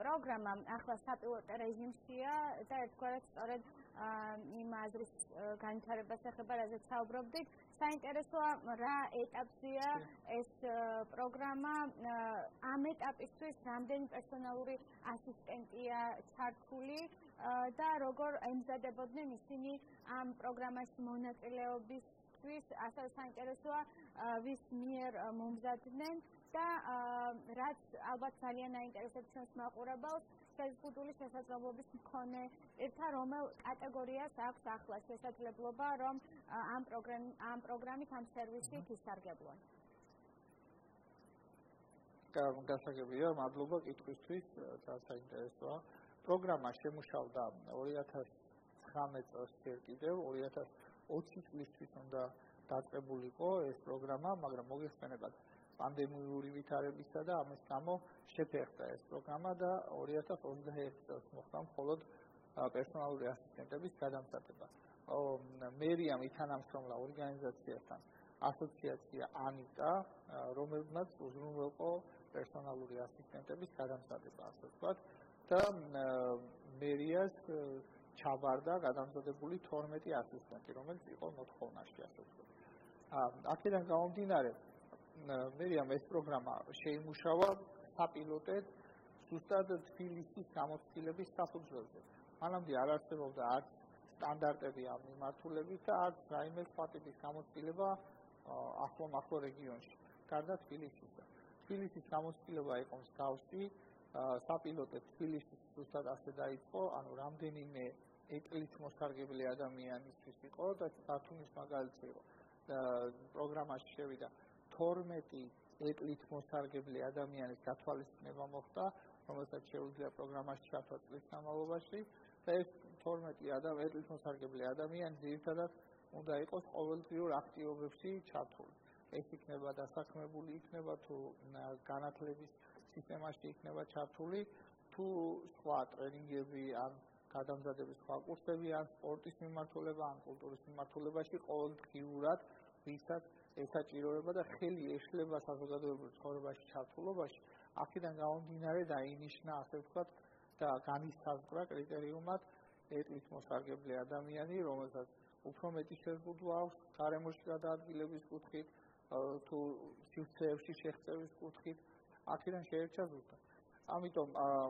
პროგრამა ახლა საპილოტო რეჟიმშია და ერთგვარად სწორედ იმ აზრის განვითარებას ეხება, რაზეც საუბრობდით. საინტერესოა რა ეტაპზეა ეს პროგრამა, ამ ეტაპისთვის რამდენი პერსონალური ასისტენტია ჩართული და როგორ ემზადებოდნენ ისინი ამ პროგრამაში მონაწილეობისთვის, ასევე საინტერესოა ვის მიერ მომზადდნენ და რაც ალბათ ძალიან აინტერესებს ჩვენს მაყურებელს, შეზღუდული შესაძლებლობის მქონე პირთა რომელ კატეგორიას აქვს ახლა შესაძლებლობა რომ ამ ამ პროგრამით ამ სერვისით ისარგებლონ. გასაგებია, მადლობა კითხვისთვის, საინტერესოა. პროგრამა შემუშავდა ორი ათას ცხრამეტ წელს ჯერ კიდევ, ორი ათას ოცი წლისთვის უნდა დაწყებულიყო ეს პროგრამა, მაგრამ მოგეხსენებათ პანდემიური ვითარებისა და ამის გამო შეფერხდა ეს პროგრამა და ორი ათას ოცდაერთი წელს მოხდა მხოლოდ პერსონალური ასისტენტების გადამზადება. მერიამ ითანამშრომლა ორგანიზაციასთან ასოციაცია ანიტა, რომელმაც უზრუნველყო პერსონალური ასისტენტების გადამზადება, ასე ვთქვათ, და მერიას ჩაბარდა გადამზადებული თორმეტი ასისტენტი, რომელიც იყო მოთხოვნაში, ასე ვთქვათ. აქედან გამომდინარე, მერიამ ეს პროგრამა შეიმუშავა საპილოტედ ზუსტად თბილისის გამოცდილების საფუძველზე. მანამდე არ არსებობდა არც სტანდარტები ამ მიმართულებით და არც რაიმე სხვა ტიპის გამოცდილება ახლო-ახლო რეგიონში, გარდა თბილისისა. თბილისის გამოცდილება იყო მსგავსი, საპილოტედ თბილისის ზუსტად ასე დაიწყო, ანუ რამდენიმე ეკლით მოსარგებლე ადამიანისთვის იყო და ბათუმის მაგალითი იყო. პროგრამაში შევიდა თორმეტი ეკლით მოსარგებლე ადამიანის გათვალისწინება მოხდა, რომელსაც შეუძლია პროგრამაში ჩართვა წლის განმავლობაში და ეს თორმეტი ეკლით მოსარგებლე ადამიანი ძირითადად უნდა იყოს ყოველდღიურ აქტივობებში ჩართული. ეს იქნება დასაქმებული, იქნება თუ განათლების სისტემაში იქნება ჩართული, თუ სხვა ტრენინგები ან გადამზადების სხვა კურსები, ან სპორტის მიმართულება, ან კულტურის მიმართულებაში ყოველდღიურად ვისაც ესაჭიროება და ხელი ეშლება საზოგადოებრივ ცხოვრებაში ჩართულობაში, აქედან გამომდინარე დაინიშნა, ასე ვთქვათ, და განისაზღვრა კრიტერიუმად ეკლით მოსარგებლე ადამიანი, რომელსაც უფრო მეტი შეზღუდვა აქვს გარემოში გადაადგილების კუთხით, თუ სივრცეებში შეღწევის კუთხით, აქედან შეერჩა ზუსტად. ამიტომ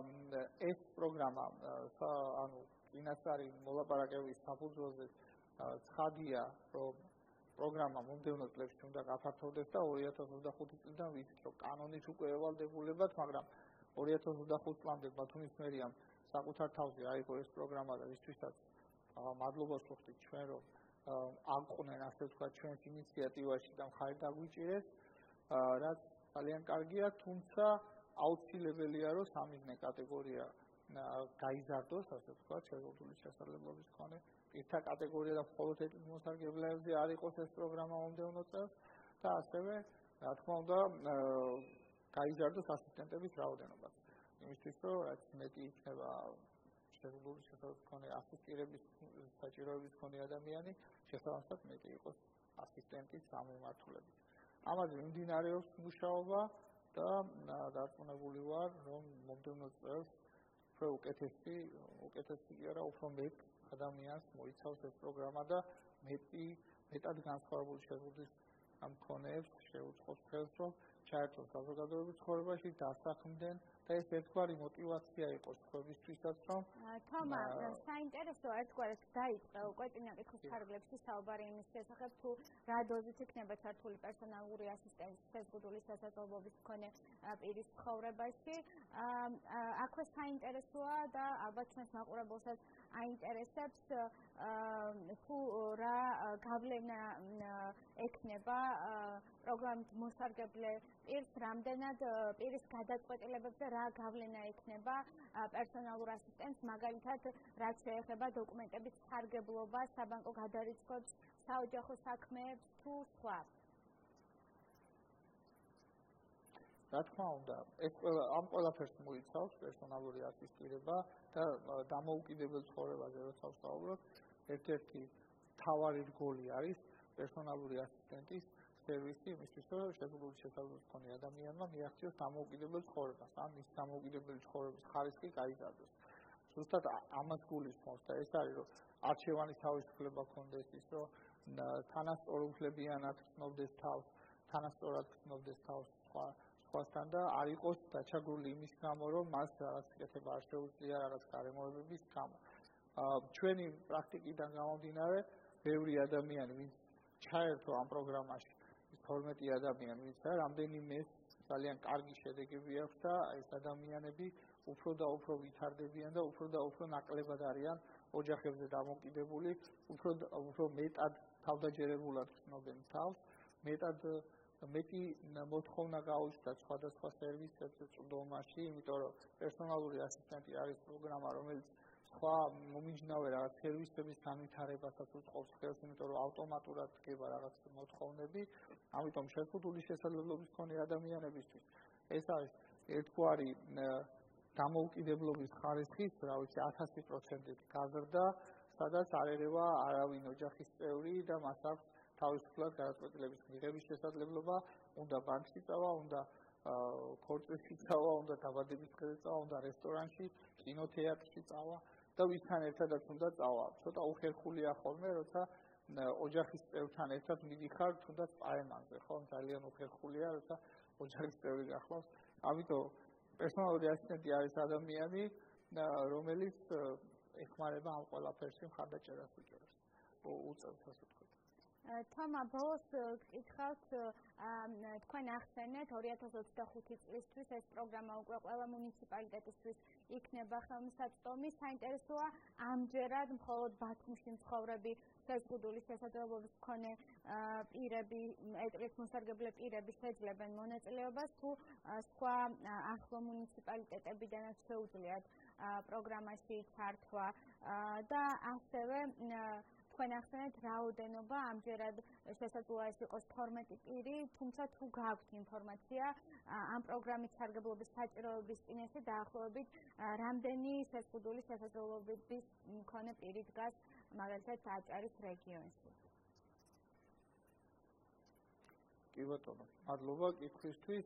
ეს პროგრამა, ანუ წინასწარი მოლაპარაკებების საფუძველზე ცხადია, რომ პროგრამა მომდევნო წლებში უნდა გაფართოვდეს და ორი ათას ოცდახუთი წლიდან ვიცით, რომ კანონით უკვე ევალდებულებათ, მაგრამ ორი ათას ოცდახუთი წლამდე ბათუმის მერიამ საკუთარ თავზე აიღო ეს პროგრამა და ისთვისაც მადლობას ვუხდით ჩვენ, რომ აყვნენ, ასე ვთქვათ, ჩვენს ინიციატივაში და მხარი დაგვიჭირეს, რაც ძალიან კარგია, თუმცა აუცილებელია, რომ სამიზნე კატეგორია გაიზარდოს, ასე ვთქვათ, შეზღუდული შესაძლებლობის მქონე პირთა კატეგორია და მხოლოდ ეკლით მოსარგებლეებზე არ იყოს ეს პროგრამა მომდევნო წელს და ასევე, რა თქმა უნდა, გაიზარდოს ასისტენტების რაოდენობაც. იმისთვის, რომ რაც მეტი იქნება შეზღუდული შესაძლებლობის მქონე ასისტირების საჭიროების მქონე ადამიანი, შესაბამისად მეტი იყოს ასისტენტის სამმართველობით. ამაზე მიმდინარეობს მუშაობა და დარწმუნებული ვარ, რომ მომდევნო წელს უფრო უკეთესი, უკეთესი კი არა, უფრო მეტ ადამიანს მოიცავს ეს პროგრამა და მეტი, მეტად განსხვავებული შეზღუდვის მქონეებს შეუწყობს ხელს, რომ ჩაერთონ საზოგადოებრივ ცხოვრებაში, დასაქმდნენ და ეს ერთგვარი мотиваცია იყოს სხვებისთვისაც, რომ თომა, საინტერესოა ერთგვარად დაიწყე უკვე წინა კითხვის ფარგლებში საუბარი იმის შესახებ, თუ რა დოზით იქნება ჩართული პერსონალური ასისტენტი შეზღუდული შესაძლებლობის მქონე პირის ცხოვრებაში. აქვე საინტერესოა და ალბათ ჩვენს მაყურებელსაც აინტერესებს თუ რა გავლენა ექნება პროგრამით მოსარგებლე პირს, რამდენად პირის გადაწყვეტილებებზე რა გავლენა ექნება პერსონალურ ასისტენტს, მაგალითად, რაც შეეხება დოკუმენტების სარგებლობას, საბანკო გადარიცხვებს, საოჯახო საქმეებს თუ სხვა. რა თქმა უნდა, ეს ამ ყველაფერს მოიცავს პერსონალური ასისტირება და დამოუკიდებელ ცხოვრებაზე როცა ვსაუბრობ, ერთ-ერთი მთავარი რგოლი არის პერსონალური ასისტენტის სერვისი იმისთვის, რომ შეზღუდული შესაძლებლობის მქონე ადამიანმა მიაღწიოს დამოუკიდებელ ცხოვრებას, ან მის დამოუკიდებელი ცხოვრების ხარისხი გაიზარდოს. ზუსტად ამას გულისხმობს და ეს არის, რომ არჩევანის თავისუფლება ქონდეს, ის რომ თანასწორუფლებიანად ცნობდეს თავს, თანასწორად ცნობდეს თავს სხვა სხვასთან და არ იყოს დაჩაგრული იმის გამო, რომ მას რაღაც კეთება არ შეუძლია რაღაც გარემოებების გამო. ჩვენი პრაქტიკიდან გამომდინარე, ბევრი ადამიანი, ვინც ჩაერთო ამ პროგრამაში, თორმეტი ადამიანი, ვინც და რამდენიმე ძალიან კარგი შედეგები აქვს და ეს ადამიანები უფრო და უფრო ვითარდებიან და უფრო და უფრო ნაკლებად არიან ოჯახებზე დამოკიდებული, უფრო უფრო მეტად თავდაჯერებულად ცნობენ თავს, მეტად მეტი მოთხოვნა გაუჩნდათ სხვადასხვა სერვისებზე წვდომაში, იმიტომ რომ პერსონალური ასისტენტი არის პროგრამა, რომელიც სხვა მომიჯნავე რაღაც სერვისების განვითარებასაც უწყობს ხელს, იმიტომ რომ ავტომატურად დგება რაღაც მოთხოვნები, ამიტომ შეზღუდული შესაძლებლობის მქონე ადამიანებისთვის ეს არის ერთგვარი დამოუკიდებლობის ხარისხის, რა ვიცი, ათასი პროცენტით გაზრდა, სადაც არ ერევა არავინ ოჯახის წევრი და მას აქვს თავისუფლად გადაწყვეტილების მიღების შესაძლებლობა, უნდა ბანკში წავა, უნდა ქორწილში წავა, უნდა დაბადების დღეზე წავა, უნდა რესტორანში, კინოთეატრში წავა და ვისთან ერთადაც უნდა წავა. ცოტა უხერხულია ხოლმე, როცა ოჯახის წევრთან ერთად მიდიხარ, თუნდაც პაემანზე, ხო? ძალიან უხერხულია, როცა ოჯახის წევრი გახლავს. ამიტომ პერსონალური ასისტენტი არის ადამიანი, რომელიც ეხმარება ამ ყველაფერში მხარდაჭერას უჭერს. უწევს ასე ვთქვათ. თომა, ბოლოს გკითხავთ, თქვენ ახსენეთ ორი ათას ოცდახუთი წლისთვის ეს პროგრამა უკვე ყველა მუნიციპალიტეტისთვის იქნება ხელმისაწვდომი. საინტერესოა, ამჯერად მხოლოდ ბათუმში მცხოვრები შეზღუდული შესაძლებლობის მქონე პირები, ეტყით მოსარგებლე პირები შეძლებენ მონაწილეობას, თუ სხვა ახლო მუნიციპალიტეტებიდანაც შეუძლიათ პროგრამაში ჩართვა და ასევე თქვენ ახსენეთ რაოდენობა ამჯერად შესაძლოა ეს იყოს თორმეტი პირი, თუმცა თუ გაქვთ ინფორმაცია ამ პროგრამის სარგებლობის საჭიროების წინაშე დაახლოებით რამდენი შეზღუდული შესაძლებლობების მქონე პირი დგას მაგალითად აჭარის რეგიონში. კი ბატონო, მადლობა კითხვისთვის.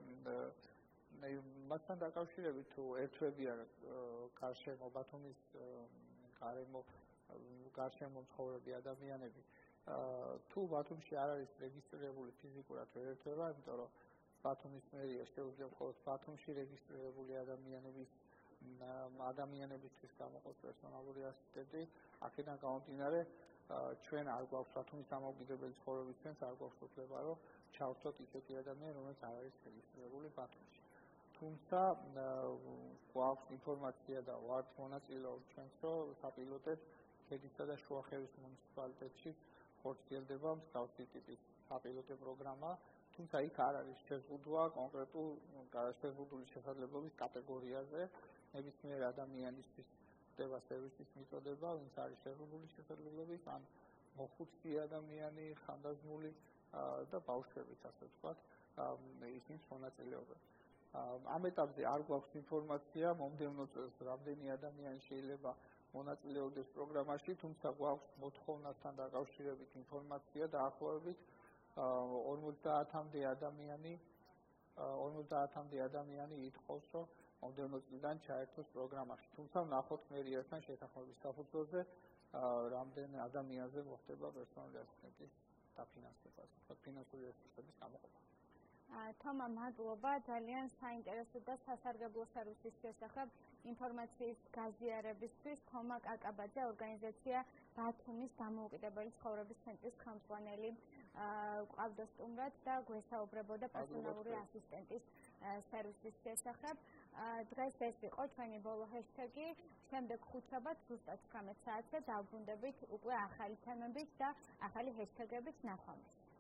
მასთან დაკავშირებით თუ ერთვებიან გარშემო ბათუმის გარემო გარშემო მცხოვრები ადამიანები თუ ბათუმში არ არის რეგისტრირებული ფიზიკურად ვერ ერთვება, იმიტომ რომ ბათუმის მერია შეუძლია მხოლოდ ბათუმში რეგისტრირებული ადამიანების ადამიანებისთვის გამოყოს პერსონალური ასისტენტი. აქედან გამომდინარე, ჩვენ არ გვაქვს ბათუმის დამოუკიდებელი ცხოვრებისთვისაც არ გვაქვს უფლება, რომ ჩავთოთ ისეთი ადამიანი, რომელიც არ არის რეგისტრირებული ბათუმში. თუმცა გვაქვს ინფორმაცია და ვართ მონაწილეობთ ჩვენც, რომ საპილოტეთ ქედისა და შუახევის მუნიციპალიტეტში ხორციელდება მსგავსი ტიპის საპილოტო პროგრამა, თუმცა იქ არ არის შეზღუდვა კონკრეტულ შეზღუდული შესაძლებლობის კატეგორიაზე, ნებისმიერ ადამიანისთვის ხდება სერვისის მიწოდება, ვინც არის შეზღუდული შესაძლებლობის, ან მოხუცი ადამიანი, ხანდაზმული და ბავშვებიც, ასე ვთქვათ, ისინი მონაწილეობენ. ამ ეტაპზე არ გვაქვს ინფორმაცია, მომდევნო წელს რამდენი ადამიანი შეიძლება მონაწილეობდეს პროგრამაში, თუმცა გვაქვს მოთხოვნასთან დაკავშირებით ინფორმაცია დაახლოებით ორმოცდაათამდე ადამიანი ორმოცდაათამდე ადამიანი ითხოვს, რომ მომდევნო წლიდან ჩაერთოს პროგრამაში. თუმცა ვნახოთ მერიასთან შეთანხმების საფუძველზე რამდენი ადამიანზე მოხდება პერსონალური ასისტენტის დაფინანსება, ფინანსური რესურსების გამოყოფა. თომა, მადლობა, ძალიან საინტერესო და სასარგებლო სერვისის შესახებ ინფორმაციის გაზიარებისთვის. თომა კაკაბაძე, ორგანიზაცია ბათუმის დამოუკიდებელი ცხოვრების ცენტრის ხელმძღვანელი ყავდა სტუმრად და გვესაუბრებოდა პერსონალური ასისტენტის სერვისის შესახებ. დღეს ეს იყო ჩვენი ბოლო ჰეშტეგი. შემდეგ ხუთშაბათ ზუსტად ცხრამეტ საათზე დავბრუნდებით უკვე ახალი თემებით და ახალი ჰეშტეგებით. ნახვამდის.